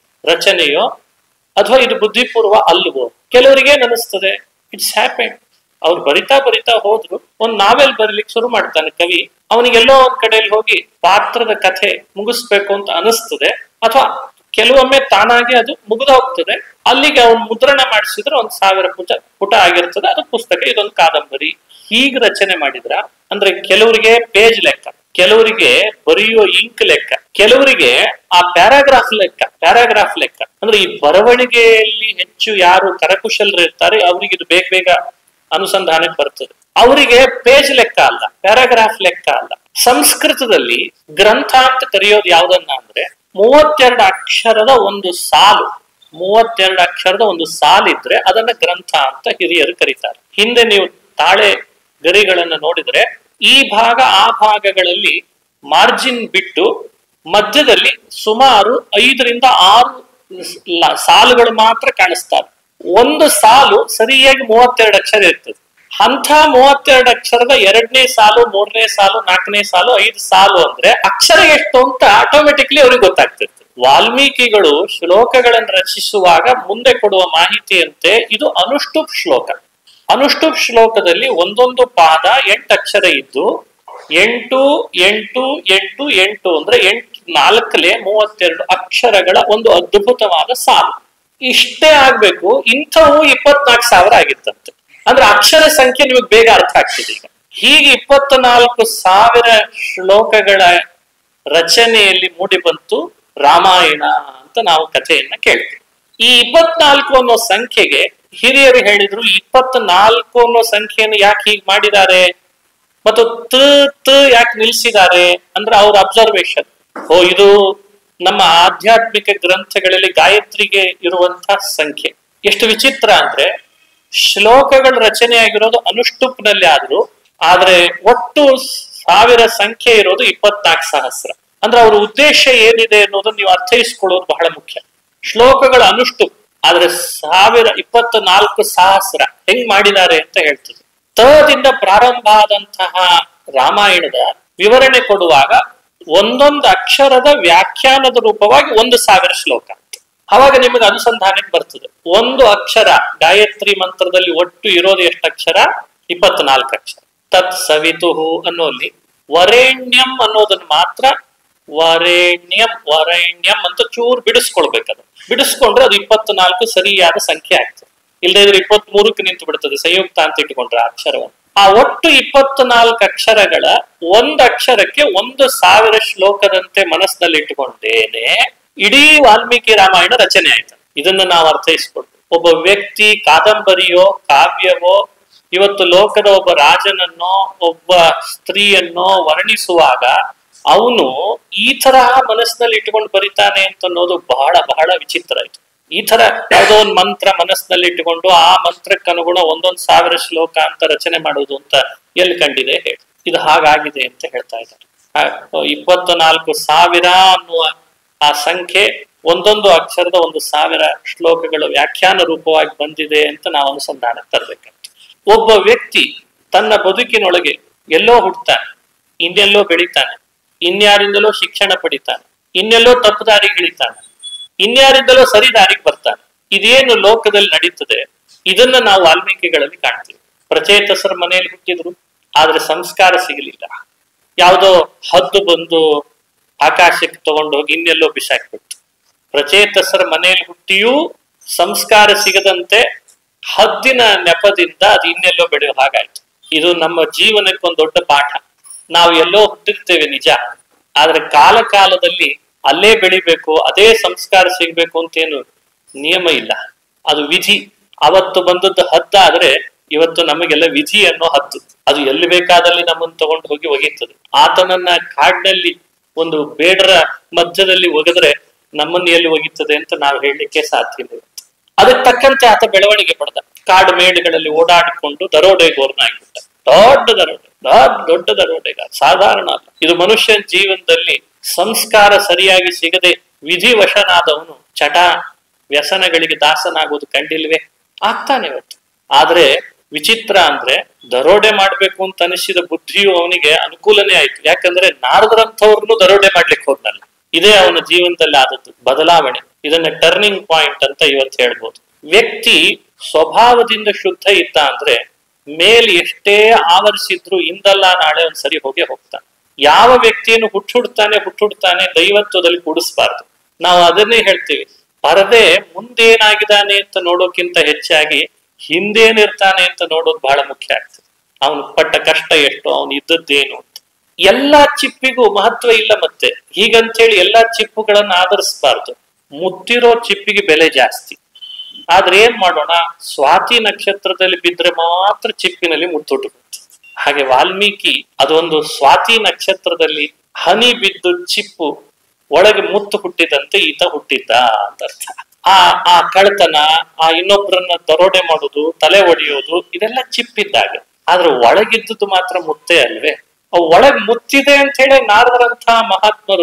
ರಚನೆಯೋ ಅಥವಾ ಇದು ಬುದ್ಧಿಪೂರ್ವ ಅಲ್ವೋ? ಕೆಲವರಿಗೆ ಅನಿಸ್ತದೆ ಇಟ್ಸ್ ಹ್ಯಾಪೆಂಡ್. ಅವ್ರು ಬರಿತಾ ಬರಿತಾ ಹೋದ್ರು, ಒಂದ್ ನಾವೆಲ್ ಬರೀಲಿಕ್ಕೆ ಶುರು ಮಾಡ್ತಾನೆ ಕವಿ. ಅವನಿಗೆಲ್ಲೋ ಒಂದ್ ಕಡೆಯಲ್ಲಿ ಹೋಗಿ ಪಾತ್ರದ ಕಥೆ ಮುಗಿಸ್ಬೇಕು ಅಂತ ಅನಿಸ್ತದೆ, ಅಥವಾ ಕೆಲವೊಮ್ಮೆ ತಾನಾಗಿ ಅದು ಮುಗಿದು ಹೋಗ್ತದೆ. ಅಲ್ಲಿಗೆ ಅವ್ನು ಮುದ್ರಣ ಮಾಡಿಸಿದ್ರೆ ಒಂದ್ ಸಾವಿರ ಪುಟ ಪುಟ ಆಗಿರ್ತದೆ, ಅದು ಪುಸ್ತಕ, ಇದೊಂದು ಕಾದಂಬರಿ. ಹೀಗೆ ರಚನೆ ಮಾಡಿದ್ರ ಅಂದ್ರೆ ಕೆಲವರಿಗೆ ಪೇಜ್ ಲೆಕ್ಕ, ಕೆಲವರಿಗೆ ಬರೆಯುವ ಇಂಕ್ ಲೆಕ್ಕ, ಕೆಲವರಿಗೆ ಆ ಪ್ಯಾರಾಗ್ರಾಫ್ ಲೆಕ್ಕ. ಪ್ಯಾರಾಗ್ರಾಫ್ ಲೆಕ್ಕ ಅಂದ್ರೆ ಈ ಬರವಣಿಗೆಯಲ್ಲಿ ಹೆಚ್ಚು ಯಾರು ಕರಕುಶಲರು ಇರ್ತಾರೆ ಅವ್ರಿಗೆ ಇದು ಬೇಗ ಬೇಗ ಅನುಸಂಧಾನಕ್ಕೆ ಬರ್ತದೆ. ಅವರಿಗೆ ಪೇಜ್ ಲೆಕ್ಕ ಅಲ್ಲ, ಪ್ಯಾರಾಗ್ರಾಫ್ ಲೆಕ್ಕ ಅಲ್ಲ. ಸಂಸ್ಕೃತದಲ್ಲಿ ಗ್ರಂಥ ಅಂತ ಕರೆಯೋದು ಯಾವ್ದನ್ನ ಅಂದ್ರೆ ಮೂವತ್ತೆರಡು ಅಕ್ಷರದ ಒಂದು ಸಾಲು, ಮೂವತ್ತೆರಡು ಅಕ್ಷರದ ಒಂದು ಸಾಲಿದ್ರೆ ಅದನ್ನ ಗ್ರಂಥ ಅಂತ ಹಿರಿಯರು ಕರೀತಾರೆ. ಹಿಂದೆ ನೀವು ತಾಳೆ ಗರಿಗಳನ್ನ ನೋಡಿದ್ರೆ ಈ ಭಾಗ ಆ ಭಾಗಗಳಲ್ಲಿ ಮಾರ್ಜಿನ್ ಬಿಟ್ಟು ಮಧ್ಯದಲ್ಲಿ ಸುಮಾರು ಐದರಿಂದ ಆರು ಸಾಲುಗಳು ಮಾತ್ರ ಕಾಣಿಸ್ತಾರೆ. ಒಂದು ಸಾಲು ಸರಿಯಾಗಿ ಮೂವತ್ತೆರಡು ಅಕ್ಷರ ಇರ್ತದೆ. ಅಂತ ಮೂವತ್ತೆರಡು ಅಕ್ಷರದ ಎರಡನೇ ಸಾಲು, ಮೂರನೇ ಸಾಲು, ನಾಲ್ಕನೇ ಸಾಲು, ಐದು ಸಾಲು ಅಂದ್ರೆ ಅಕ್ಷರ ಎಷ್ಟು ಅಂತ ಆಟೋಮೆಟಿಕ್ಲಿ ಅವ್ರಿಗೆ ಗೊತ್ತಾಗ್ತಿರ್ತದೆ. ವಾಲ್ಮೀಕಿಗಳು ಶ್ಲೋಕಗಳನ್ನು ರಚಿಸುವಾಗ ಮುಂದೆ ಕೊಡುವ ಮಾಹಿತಿಯಂತೆ ಇದು ಅನುಷ್ಟುಪ್ ಶ್ಲೋಕ. ಅನುಷ್ಟುಪ್ ಶ್ಲೋಕದಲ್ಲಿ ಒಂದೊಂದು ಪಾದ ಎಂಟು ಅಕ್ಷರ ಇದ್ದು ಎಂಟು ಎಂಟು ಎಂಟು ಎಂಟು ಅಂದ್ರೆ ಎಂಟು ನಾಲ್ಕಲೆ ಮೂವತ್ತೆರಡು ಅಕ್ಷರಗಳ ಒಂದು ಅದ್ಭುತವಾದ ಸಾಲು. ಇಷ್ಟೇ ಆಗ್ಬೇಕು. ಇಂಥವು ಇಪ್ಪತ್ನಾಲ್ಕು ಸಾವಿರ ಆಗಿತ್ತಂತೆ. ಅಂದ್ರೆ ಅಕ್ಷರ ಸಂಖ್ಯೆ ನಿಮಗೆ ಬೇಗ ಅರ್ಥ ಆಗ್ತದೆ. ಈಗ ಹೀಗೆ ಇಪ್ಪತ್ನಾಲ್ಕು ಸಾವಿರ ಶ್ಲೋಕಗಳ ರಚನೆಯಲ್ಲಿ ಮೂಡಿ ಬಂತು ರಾಮಾಯಣ ಅಂತ ನಾವು ಕಥೆಯನ್ನ ಕೇಳ್ತೀವಿ. ಈ ಇಪ್ಪತ್ನಾಲ್ಕು ಅನ್ನೋ ಸಂಖ್ಯೆಗೆ ಹಿರಿಯರು ಹೇಳಿದ್ರು, ಇಪ್ಪತ್ನಾಲ್ಕು ಅನ್ನೋ ಸಂಖ್ಯೆಯನ್ನು ಯಾಕೆ ಹೀಗೆ ಮಾಡಿದ್ದಾರೆ ಮತ್ತು ತ ತ ಯಾಕೆ ನಿಲ್ಸಿದ್ದಾರೆ ಅಂದ್ರೆ ಅವ್ರ ಅಬ್ಸರ್ವೇಷನ್. ಓ, ಇದು ನಮ್ಮ ಆಧ್ಯಾತ್ಮಿಕ ಗ್ರಂಥಗಳಲ್ಲಿ ಗಾಯತ್ರಿಗೆ ಇರುವಂತಹ ಸಂಖ್ಯೆ. ಎಷ್ಟು ವಿಚಿತ್ರ ಅಂದ್ರೆ ಶ್ಲೋಕಗಳ ರಚನೆ ಆಗಿರೋದು ಅನುಷ್ಟುಪ್ನಲ್ಲಿ ಆದ್ರು, ಆದ್ರೆ ಒಟ್ಟು ಸಾವಿರ ಸಂಖ್ಯೆ ಇರೋದು ಇಪ್ಪತ್ನಾಲ್ಕು ಸಹಸ್ರ. ಅಂದ್ರೆ ಅವ್ರ ಉದ್ದೇಶ ಏನಿದೆ ಅನ್ನೋದನ್ನ ನೀವು ಅರ್ಥೈಸ್ಕೊಳ್ಳೋದು ಬಹಳ ಮುಖ್ಯ. ಶ್ಲೋಕಗಳ ಅನುಷ್ಟುಪ್ ಆದ್ರೆ ಸಾವಿರ ಇಪ್ಪತ್ತ ನಾಲ್ಕು ಸಹಸ್ರ ಹೆಂಗ್ ಮಾಡಿದ್ದಾರೆ ಅಂತ ಹೇಳ್ತದೆ. ತದಿಂದ ಪ್ರಾರಂಭ ಆದಂತಹ ರಾಮಾಯಣದ ವಿವರಣೆ ಕೊಡುವಾಗ ಒಂದೊಂದು ಅಕ್ಷರದ ವ್ಯಾಖ್ಯಾನದ ರೂಪವಾಗಿ ಒಂದು ಸಾವಿರ ಶ್ಲೋಕ. ಅವಾಗ ನಿಮಗೆ ಅನುಸಂಧಾನಕ್ಕೆ ಬರ್ತದೆ. ಒಂದು ಅಕ್ಷರ ಗಾಯತ್ರಿ ಮಂತ್ರದಲ್ಲಿ ಒಟ್ಟು ಇರೋದು ಎಷ್ಟು ಅಕ್ಷರ? ಇಪ್ಪತ್ನಾಲ್ಕು ಅಕ್ಷರ. ತತ್ ಸವಿತುಹು ಅನ್ನೋಲ್ಲಿ ವರೇಣ್ಯಂ ಅನ್ನೋದನ್ನ ಮಾತ್ರ ವರೇಣ್ಯಂ ವರೇಣ್ಯಂ ಅಂತ ಚೂರು ಬಿಡಿಸ್ಕೊಳ್ಬೇಕದು. ಬಿಡಿಸ್ಕೊಂಡ್ರೆ ಅದು ಇಪ್ಪತ್ನಾಲ್ಕು ಸರಿಯಾದ ಸಂಖ್ಯೆ ಆಗ್ತದೆ. ಇಲ್ಲದೇ ಇದ್ರೆ ಇಪ್ಪತ್ತ್ ಮೂರಕ್ಕೆ ನಿಂತು ಬಿಡ್ತದೆ ಸಂಯುಕ್ತ ಅಂತ ಇಟ್ಟುಕೊಂಡ್ರೆ ಅಕ್ಷರವನ್ನು. ಆ ಒಟ್ಟು ಇಪ್ಪತ್ನಾಲ್ಕು ಅಕ್ಷರಗಳ ಒಂದು ಅಕ್ಷರಕ್ಕೆ ಒಂದು ಸಾವಿರ ಶ್ಲೋಕದಂತೆ ಮನಸ್ಸಿನಲ್ಲಿ ಇಟ್ಟುಕೊಂಡೇನೆ ಇಡೀ ವಾಲ್ಮೀಕಿ ರಾಮಾಯಣ ರಚನೆ ಆಯ್ತು. ಇದನ್ನ ನಾವು ಅರ್ಥೈಸ್ಕೊಂಡು ಒಬ್ಬ ವ್ಯಕ್ತಿ ಕಾದಂಬರಿಯೋ ಕಾವ್ಯವೋ ಇವತ್ತು ಲೋಕದ ಒಬ್ಬ ರಾಜನನ್ನೋ ಒಬ್ಬ ಸ್ತ್ರೀಯನ್ನೋ ವರ್ಣಿಸುವಾಗ ಅವನು ಈ ತರಹ ಮನಸ್ಸಿನಲ್ಲಿ ಇಟ್ಟುಕೊಂಡು ಬರಿತಾನೆ ಅಂತ ಅನ್ನೋದು ಬಹಳ ಬಹಳ ವಿಚಿತ್ರ ಆಯ್ತು. ಈ ತರ ಯಾವುದೋ ಒಂದು ಮಂತ್ರ ಮನಸ್ಸಿನಲ್ಲಿ ಇಟ್ಟುಕೊಂಡು ಆ ಮಂತ್ರಕ್ಕೆ ಅನುಗುಣ ಒಂದೊಂದು ಸಾವಿರ ಶ್ಲೋಕ ಅಂತ ರಚನೆ ಮಾಡುವುದು ಅಂತ ಎಲ್ಲಿ ಕಂಡಿದೆ ಹೇಳಿ. ಇದು ಹಾಗಾಗಿದೆ ಅಂತ ಹೇಳ್ತಾ ಇದ್ದಾರೆ. ಇಪ್ಪತ್ತು ನಾಲ್ಕು ಸಾವಿರ ಅನ್ನುವ ಆ ಸಂಖ್ಯೆ ಒಂದೊಂದು ಅಕ್ಷರದ ಒಂದು ಸಾವಿರ ಶ್ಲೋಕಗಳ ವ್ಯಾಖ್ಯಾನ ರೂಪವಾಗಿ ಬಂದಿದೆ ಅಂತ ನಾವು ಅನುಸಂಧಾನಕ್ಕೆ ತರಬೇಕಂತ. ಒಬ್ಬ ವ್ಯಕ್ತಿ ತನ್ನ ಬದುಕಿನೊಳಗೆ ಎಲ್ಲೋ ಹುಟ್ಟುತ್ತಾನೆ, ಇನ್ನೆಲ್ಲೋ ಬೆಳಿತಾನೆ, ಇನ್ಯಾರಿಂದಲೋ ಶಿಕ್ಷಣ ಪಡಿತಾನೆ, ಇನ್ನೆಲ್ಲೋ ತಪ್ಪು ದಾರಿಗೆ ಇಳಿತಾನೆ, ಇನ್ಯಾರಿಂದಲೋ ಸರಿ ದಾರಿಗೆ ಬರ್ತಾನೆ. ಇದೇನು ಲೋಕದಲ್ಲಿ ನಡೀತದೆ ಇದನ್ನ ನಾವು ವಾಲ್ಮೀಕಿಗಳಲ್ಲಿ ಕಾಣ್ತೀವಿ. ಪ್ರಚೇತಸರ ಮನೆಯಲ್ಲಿ ಹುಟ್ಟಿದ್ರು, ಆದ್ರೆ ಸಂಸ್ಕಾರ ಸಿಗಲಿಲ್ಲ. ಯಾವುದೋ ಹದ್ದು ಬಂದು ಆಕಾಶಕ್ಕೆ ತಗೊಂಡು ಹೋಗಿ ಇನ್ನೆಲ್ಲೋ ಬಿಸಾಕ್ಬಿಟ್ಟು. ಪ್ರಚೇತಸರ ಮನೆಯಲ್ಲಿ ಹುಟ್ಟಿಯೂ ಸಂಸ್ಕಾರ ಸಿಗದಂತೆ ಹದ್ದಿನ ನೆಪದಿಂದ ಅದು ಇನ್ನೆಲ್ಲೋ ಬೆಳೆಯೋ ಹಾಗಾಯ್ತು. ಇದು ನಮ್ಮ ಜೀವನಕ್ಕೆ ಒಂದು ದೊಡ್ಡ ಪಾಠ. ನಾವು ಎಲ್ಲೋ ಹುಟ್ಟಿರ್ತೇವೆ ನಿಜ, ಆದ್ರೆ ಕಾಲ ಕಾಲದಲ್ಲಿ ಅಲ್ಲೇ ಬೆಳಿಬೇಕು, ಅದೇ ಸಂಸ್ಕಾರ ಸಿಗ್ಬೇಕು ಅಂತೇನು ನಿಯಮ ಇಲ್ಲ. ಅದು ವಿಧಿ. ಅವತ್ತು ಬಂದದ್ದು ಹದ್ದ ಆದ್ರೆ ಇವತ್ತು ನಮಗೆಲ್ಲ ವಿಧಿ ಅನ್ನೋ ಹದ್ದು. ಅದು ಎಲ್ಲಿ ಬೇಕಾದಲ್ಲಿ ನಮ್ಮನ್ನು ತಗೊಂಡು ಹೋಗಿ ಒಗೀತದೆ. ಆತನನ್ನ ಕಾಡಿನಲ್ಲಿ ಒಂದು ಬೇಡರ ಮಧ್ಯದಲ್ಲಿ ಒಗೆದ್ರೆ ನಮ್ಮನ್ನು ಎಲ್ಲಿ ಒಗೀತದೆ ಅಂತ ನಾವು ಹೇಳಲಿಕ್ಕೆ ಸಾಧ್ಯ ಇಲ್ಲ. ಅದಕ್ಕೆ ತಕ್ಕಂತೆ ಆತ ಬೆಳವಣಿಗೆ ಪಡೆದ. ಕಾಡು ಮೇಡುಗಳಲ್ಲಿ ಓಡಾಡಿಕೊಂಡು ದರೋಡೆಗೋರ್ನ ಆಗಿಬಿಟ್ಟ. ದೊಡ್ಡ ದರೋಡೆ, ದೊಡ್ಡ ದೊಡ್ಡ ದರೋಡೆಗ, ಸಾಧಾರಣ ಅಲ್ಲ. ಇದು ಮನುಷ್ಯನ ಜೀವನದಲ್ಲಿ ಸಂಸ್ಕಾರ ಸರಿಯಾಗಿ ಸಿಗದೆ ವಿಧಿವಶನಾದವನು ಚಟ ವ್ಯಸನಗಳಿಗೆ ದಾಸನಾಗೋದು ಕಂಡಿಲ್ವೇ? ಆಗ್ತಾನೆ ಇವತ್ತು. ಆದ್ರೆ ವಿಚಿತ್ರ ಅಂದ್ರೆ ದರೋಡೆ ಮಾಡ್ಬೇಕು ಅಂತ ಅನಿಸಿದ ಬುದ್ಧಿಯು ಅವನಿಗೆ ಅನುಕೂಲನೇ ಆಯ್ತು. ಯಾಕಂದ್ರೆ ನಾರದರಂಥವ್ರನ್ನು ದರೋಡೆ ಮಾಡ್ಲಿಕ್ಕೆ ಹೋದ್ನಲ್ಲ. ಇದೇ ಅವನ ಜೀವನದಲ್ಲಿ ಆದದ್ದು ಬದಲಾವಣೆ. ಇದನ್ನ ಟರ್ನಿಂಗ್ ಪಾಯಿಂಟ್ ಅಂತ ಇವತ್ತು ಹೇಳ್ಬೋದು. ವ್ಯಕ್ತಿ ಸ್ವಭಾವದಿಂದ ಶುದ್ಧ ಇದ್ದ ಅಂದ್ರೆ ಮೇಲ್ ಎಷ್ಟೇ ಆವರಿಸಿದ್ರು ಇಂದಲ್ಲ ನಾಳೆ ಒಂದ್ ಸರಿ ಹೋಗಿ ಹೋಗ್ತಾನೆ. ಯಾವ ವ್ಯಕ್ತಿಯನ್ನು ಹುಟ್ಟುಡ್ತಾನೆ ಹುಟ್ಟುಡ್ತಾನೆ ದೈವತ್ವದಲ್ಲಿ ಕೂಡಿಸ್ಬಾರ್ದು. ನಾವು ಅದನ್ನೇ ಹೇಳ್ತೀವಿ, ಪರದೆ ಮುಂದೇನಾಗಿದ್ದಾನೆ ಅಂತ ನೋಡೋಕ್ಕಿಂತ ಹೆಚ್ಚಾಗಿ ಹಿಂದೇನಿರ್ತಾನೆ ಅಂತ ನೋಡೋದು ಬಹಳ ಮುಖ್ಯ ಆಗ್ತದೆ. ಅವನು ಪಟ್ಟ ಕಷ್ಟ ಎಷ್ಟು, ಅವನು ಇದ್ದದ್ದೇನು ಅಂತ. ಎಲ್ಲಾ ಚಿಪ್ಪಿಗೂ ಮಹತ್ವ ಇಲ್ಲ. ಮತ್ತೆ ಹೀಗಂತೇಳಿ ಎಲ್ಲಾ ಚಿಪ್ಪುಗಳನ್ನ ಆಧರಿಸಬಾರ್ದು. ಮುತ್ತಿರೋ ಚಿಪ್ಪಿಗೆ ಬೆಲೆ ಜಾಸ್ತಿ. ಆದ್ರೆ ಏನ್ ಮಾಡೋಣ, ಸ್ವಾತಿ ನಕ್ಷತ್ರದಲ್ಲಿ ಬಿದ್ರೆ ಮಾತ್ರ ಚಿಪ್ಪಿನಲ್ಲಿ ಮುತ್ತುಟುತ್ತೆ. ಹಾಗೆ ವಾಲ್ಮೀಕಿ ಅದೊಂದು ಸ್ವಾತಿ ನಕ್ಷತ್ರದಲ್ಲಿ ಹನಿ ಬಿದ್ದು ಚಿಪ್ಪು ಒಳಗೆ ಮುತ್ತು ಹುಟ್ಟಿದಂತೆ ಈತ ಹುಟ್ಟಿದ್ದ ಅಂತ ಅರ್ಥ. ಆ ಆ ಕಳ್ತನ, ಆ ಇನ್ನೊಬ್ಬರನ್ನ ದರೋಡೆ ಮಾಡೋದು, ತಲೆ ಒಡೆಯೋದು, ಇದೆಲ್ಲ ಚಿಪ್ಪಿದ್ದಾಗ. ಆದ್ರೆ ಒಳಗಿದ್ದುದು ಮಾತ್ರ ಮುತ್ತೇ ಅಲ್ವೇ. ಅವು ಒಳಗ್ ಮುತ್ತಿದೆ ಅಂತ ಹೇಳಿ ನಾರದರಂತಹ ಮಹಾತ್ಮರು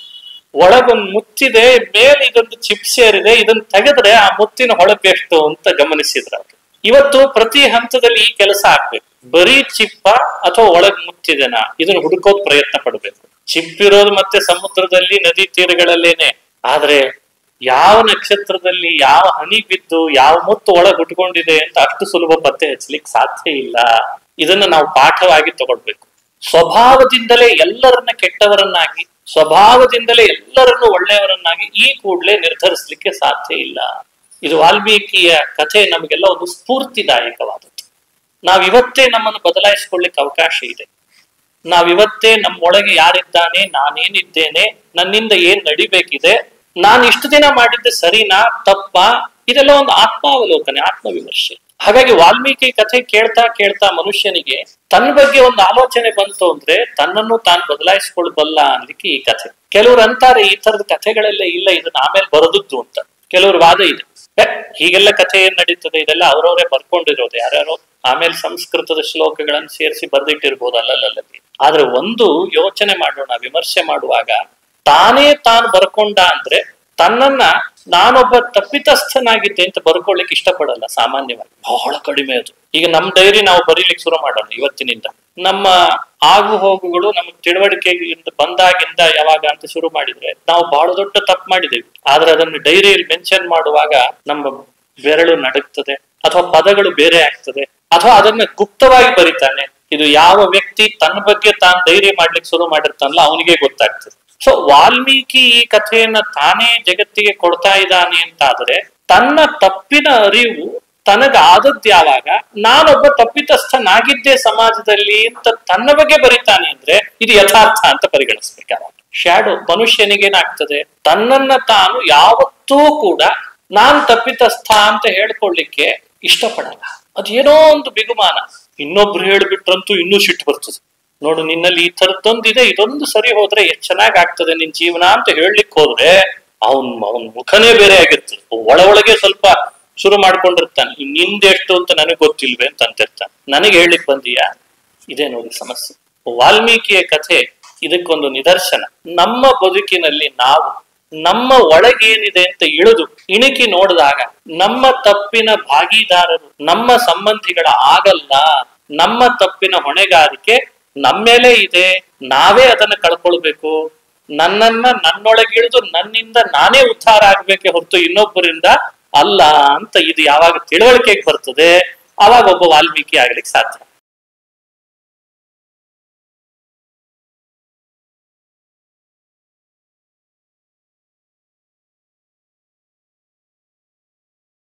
ಒಳಗೊಂದು ಮುತ್ತಿದೆ, ಮೇಲೆ ಇದೊಂದು ಚಿಪ್ ಸೇರಿದೆ, ಇದನ್ನ ತೆಗೆದ್ರೆ ಆ ಮುತ್ತಿನ ಹೊಳಪು ಎಷ್ಟು ಅಂತ ಗಮನಿಸಿದ್ರ. ಇವತ್ತು ಪ್ರತಿ ಹಂತದಲ್ಲಿ ಈ ಕೆಲಸ ಆಗ್ಬೇಕು. ಬರೀ ಚಿಪ್ಪ ಅಥವಾ ಒಳಗ್ ಮುತ್ತಿದೆನಾ ಇದನ್ನ ಹುಡುಕೋದ್ ಪ್ರಯತ್ನ ಪಡ್ಬೇಕು. ಚಿಪ್ಪಿರೋದು ಮತ್ತೆ ಸಮುದ್ರದಲ್ಲಿ, ನದಿ ತೀರಗಳಲ್ಲೇನೆ. ಆದ್ರೆ ಯಾವ ನಕ್ಷತ್ರದಲ್ಲಿ ಯಾವ ಹನಿ ಬಿದ್ದು ಯಾವ ಮುತ್ತು ಒಳಗ್ ಹುಟ್ಕೊಂಡಿದೆ ಅಂತ ಅಷ್ಟು ಸುಲಭ ಪತ್ತೆ ಹಚ್ಚಲಿಕ್ಕೆ ಸಾಧ್ಯ ಇಲ್ಲ. ಇದನ್ನ ನಾವು ಪಾಠವಾಗಿ ತಗೊಳ್ಬೇಕು. ಸ್ವಭಾವದಿಂದಲೇ ಎಲ್ಲರನ್ನ ಕೆಟ್ಟವರನ್ನಾಗಿ, ಸ್ವಭಾವದಿಂದಲೇ ಎಲ್ಲರನ್ನು ಒಳ್ಳೆಯವರನ್ನಾಗಿ ಈ ಕೂಡಲೇ ನಿರ್ಧರಿಸಲಿಕ್ಕೆ ಸಾಧ್ಯ ಇಲ್ಲ. ಇದು ವಾಲ್ಮೀಕಿಯ ಕಥೆ ನಮಗೆಲ್ಲ ಒಂದು ಸ್ಫೂರ್ತಿದಾಯಕವಾದದ್ದು. ನಾವಿವತ್ತೇ ನಮ್ಮನ್ನು ಬದಲಾಯಿಸಿಕೊಳ್ಳಿಕ್ಕೆ ಅವಕಾಶ ಇದೆ. ನಾವಿವತ್ತೇ ನಮ್ಮೊಳಗೆ ಯಾರಿದ್ದಾನೆ, ನಾನೇನಿದ್ದೇನೆ, ನನ್ನಿಂದ ಏನ್ ನಡಿಬೇಕಿದೆ, ನಾನು ಇಷ್ಟು ದಿನ ಮಾಡಿದ್ದೆ ಸರಿನಾ ತಪ್ಪಾ, ಇದೆಲ್ಲ ಒಂದು ಆತ್ಮಾವಲೋಕನೆ, ಆತ್ಮವಿಮರ್ಶೆ. ಹಾಗಾಗಿ ವಾಲ್ಮೀಕಿ ಕಥೆ ಕೇಳ್ತಾ ಕೇಳ್ತಾ ಮನುಷ್ಯನಿಗೆ ತನ್ನ ಬಗ್ಗೆ ಒಂದು ಆಲೋಚನೆ ಬಂತು ಅಂದ್ರೆ ತನ್ನನ್ನು ತಾನು ಬದಲಾಯಿಸಿಕೊಳ್ಬಲ್ಲ ಅನ್ಲಿಕ್ಕೆ ಈ ಕಥೆ. ಕೆಲವರು ಅಂತಾರೆ ಈ ತರದ ಕಥೆಗಳೆಲ್ಲ ಇಲ್ಲ, ಇದನ್ನ ಆಮೇಲೆ ಬರೆದದ್ದು ಅಂತ. ಕೆಲವ್ರ ವಾದ ಇದೆ, ಹೀಗೆಲ್ಲ ಕಥೆ ಏನ್ ನಡೀತದೆ, ಇದೆಲ್ಲ ಅವ್ರವರೇ ಬರ್ಕೊಂಡಿರೋದು, ಯಾರ್ಯಾರೋ ಆಮೇಲೆ ಸಂಸ್ಕೃತದ ಶ್ಲೋಕಗಳನ್ನು ಸೇರಿಸಿ ಬರ್ದಿಟ್ಟಿರ್ಬೋದು ಅಲ್ಲಲ್ಲಲ್ಲಿ. ಆದ್ರೆ ಒಂದು ಯೋಚನೆ ಮಾಡೋಣ, ವಿಮರ್ಶೆ ಮಾಡುವಾಗ ತಾನೇ ತಾನು ಬರ್ಕೊಂಡ ಅಂದ್ರೆ ತನ್ನನ್ನ ನಾನೊಬ್ಬ ತಪ್ಪಿತಸ್ಥನಾಗಿದ್ದೆ ಅಂತ ಬರ್ಕೊಳ್ಳಿಕ್ಕೆ ಇಷ್ಟಪಡಲ್ಲ ಸಾಮಾನ್ಯವಾಗಿ, ಬಹಳ ಕಡಿಮೆ ಅದು. ಈಗ ನಮ್ ಡೈರಿ ನಾವು ಬರೀಲಿಕ್ಕೆ ಶುರು ಮಾಡೋಣ ಇವತ್ತಿನಿಂದ. ನಮ್ಮ ಆಗು ಹೋಗುಗಳು ನಮಗ್ ತಿಳುವಳಿಕೆಯಿಂದ ಬಂದಾಗಿಂದ ಯಾವಾಗ ಅಂತ ಶುರು ಮಾಡಿದ್ರೆ ನಾವು ಬಹಳ ದೊಡ್ಡ ತಪ್ಪು ಮಾಡಿದ್ದೇವೆ. ಆದ್ರೆ ಅದನ್ನು ಡೈರಿಯಲ್ಲಿ ಮೆನ್ಷನ್ ಮಾಡುವಾಗ ನಮ್ಮ ಬೆರಳು ನಡುಗ್ತದೆ, ಅಥವಾ ಪದಗಳು ಬೇರೆ ಆಗ್ತದೆ, ಅಥವಾ ಅದನ್ನ ಗುಪ್ತವಾಗಿ ಬರಿತಾನೆ. ಇದು ಯಾವ ವ್ಯಕ್ತಿ ತನ್ನ ಬಗ್ಗೆ ತಾನು ಧೈರ್ಯ ಮಾಡ್ಲಿಕ್ಕೆ ಶುರು ಮಾಡಿರ್ತಾನಲ್ಲ ಅವನಿಗೆ ಗೊತ್ತಾಗ್ತದೆ. ಸೊ ವಾಲ್ಮೀಕಿ ಈ ಕಥೆಯನ್ನ ತಾನೇ ಜಗತ್ತಿಗೆ ಕೊಡ್ತಾ ಇದ್ದಾನೆ ಅಂತಾದ್ರೆ ತನ್ನ ತಪ್ಪಿನ ಅರಿವು ತನಗಾದದ್ದು ಯಾವಾಗ, ನಾನೊಬ್ಬ ತಪ್ಪಿತಸ್ಥನಾಗಿದ್ದೆ ಸಮಾಜದಲ್ಲಿ ಅಂತ ತನ್ನ ಬಗ್ಗೆ ಬರಿತಾನೆ ಅಂದ್ರೆ ಇದು ಯಥಾರ್ಥ ಅಂತ ಪರಿಗಣಿಸ್ಬೇಕಾಗ. ಶ್ಯಾಡೋ ಮನುಷ್ಯನಿಗೇನಾಗ್ತದೆ, ತನ್ನನ್ನ ತಾನು ಯಾವತ್ತೂ ಕೂಡ ನಾನ್ ತಪ್ಪಿತಸ್ಥ ಅಂತ ಹೇಳ್ಕೊಳ್ಳಿಕ್ಕೆ ಇಷ್ಟಪಡಲ್ಲ. ಅದೇನೋ ಒಂದು ಬಿಗುಮಾನ. ಇನ್ನೊಬ್ರು ಹೇಳ್ಬಿಟ್ರಂತೂ ಇನ್ನೂ ಸಿಟ್ಟು ಬರ್ತದೆ. ನೋಡು ನಿನ್ನಲ್ಲಿ ಈ ತರದ್ದೊಂದಿದೆ, ಇದೊಂದು ಸರಿ ಹೋದ್ರೆ ಎಷ್ಟ್ ಚೆನ್ನಾಗ್ ಆಗ್ತದೆ ನಿನ್ ಜೀವನ ಅಂತ ಹೇಳಲಿಕ್ಕೆ ಹೋದ್ರೆ ಅವನ್ ಅವನ್ ಮುಖನೇ ಬೇರೆ ಆಗಿರ್ತದೆ. ಒಳ ಒಳಗೆ ಸ್ವಲ್ಪ ಶುರು ಮಾಡ್ಕೊಂಡಿರ್ತಾನೆ, ನಿಂದೆಷ್ಟು ಅಂತ ನನಗ್ ಗೊತ್ತಿಲ್ವೇ ಅಂತ ಅಂತಿರ್ತಾನೆ. ನನಗೆ ಹೇಳಲಿಕ್ಕೆ ಬಂದೀಯಾ? ಇದೇ ನೋಡಿ ಸಮಸ್ಯೆ. ವಾಲ್ಮೀಕಿಯ ಕಥೆ ಇದಕ್ಕೊಂದು ನಿದರ್ಶನ. ನಮ್ಮ ಬದುಕಿನಲ್ಲಿ ನಾವು ನಮ್ಮ ಒಳಗೇನಿದೆ ಅಂತ ಇಳಿದು ಇಣುಕಿ ನೋಡಿದಾಗ ನಮ್ಮ ತಪ್ಪಿನ ಭಾಗಿದಾರರು ನಮ್ಮ ಸಂಬಂಧಿಗಳ ಆಗಲ್ಲ. ನಮ್ಮ ತಪ್ಪಿನ ಹೊಣೆಗಾರಿಕೆ ನಮ್ಮೇಲೆ ಇದೆ, ನಾವೇ ಅದನ್ನ ಕಳ್ಕೊಳ್ಬೇಕು. ನನ್ನನ್ನ ನನ್ನೊಳಗಿಳಿದು ನನ್ನಿಂದ ನಾನೇ ಉದ್ಧಾರ ಆಗ್ಬೇಕೆ ಹೊರತು ಇನ್ನೊಬ್ಬರಿಂದ ಅಲ್ಲ ಅಂತ ಇದು ಯಾವಾಗ ತಿಳುವಳಿಕೆಗೆ ಬರ್ತದೆ ಆವಾಗ ಒಬ್ಬ ವಾಲ್ಮೀಕಿ ಆಗ್ಲಿಕ್ಕೆ ಸಾಧ್ಯ.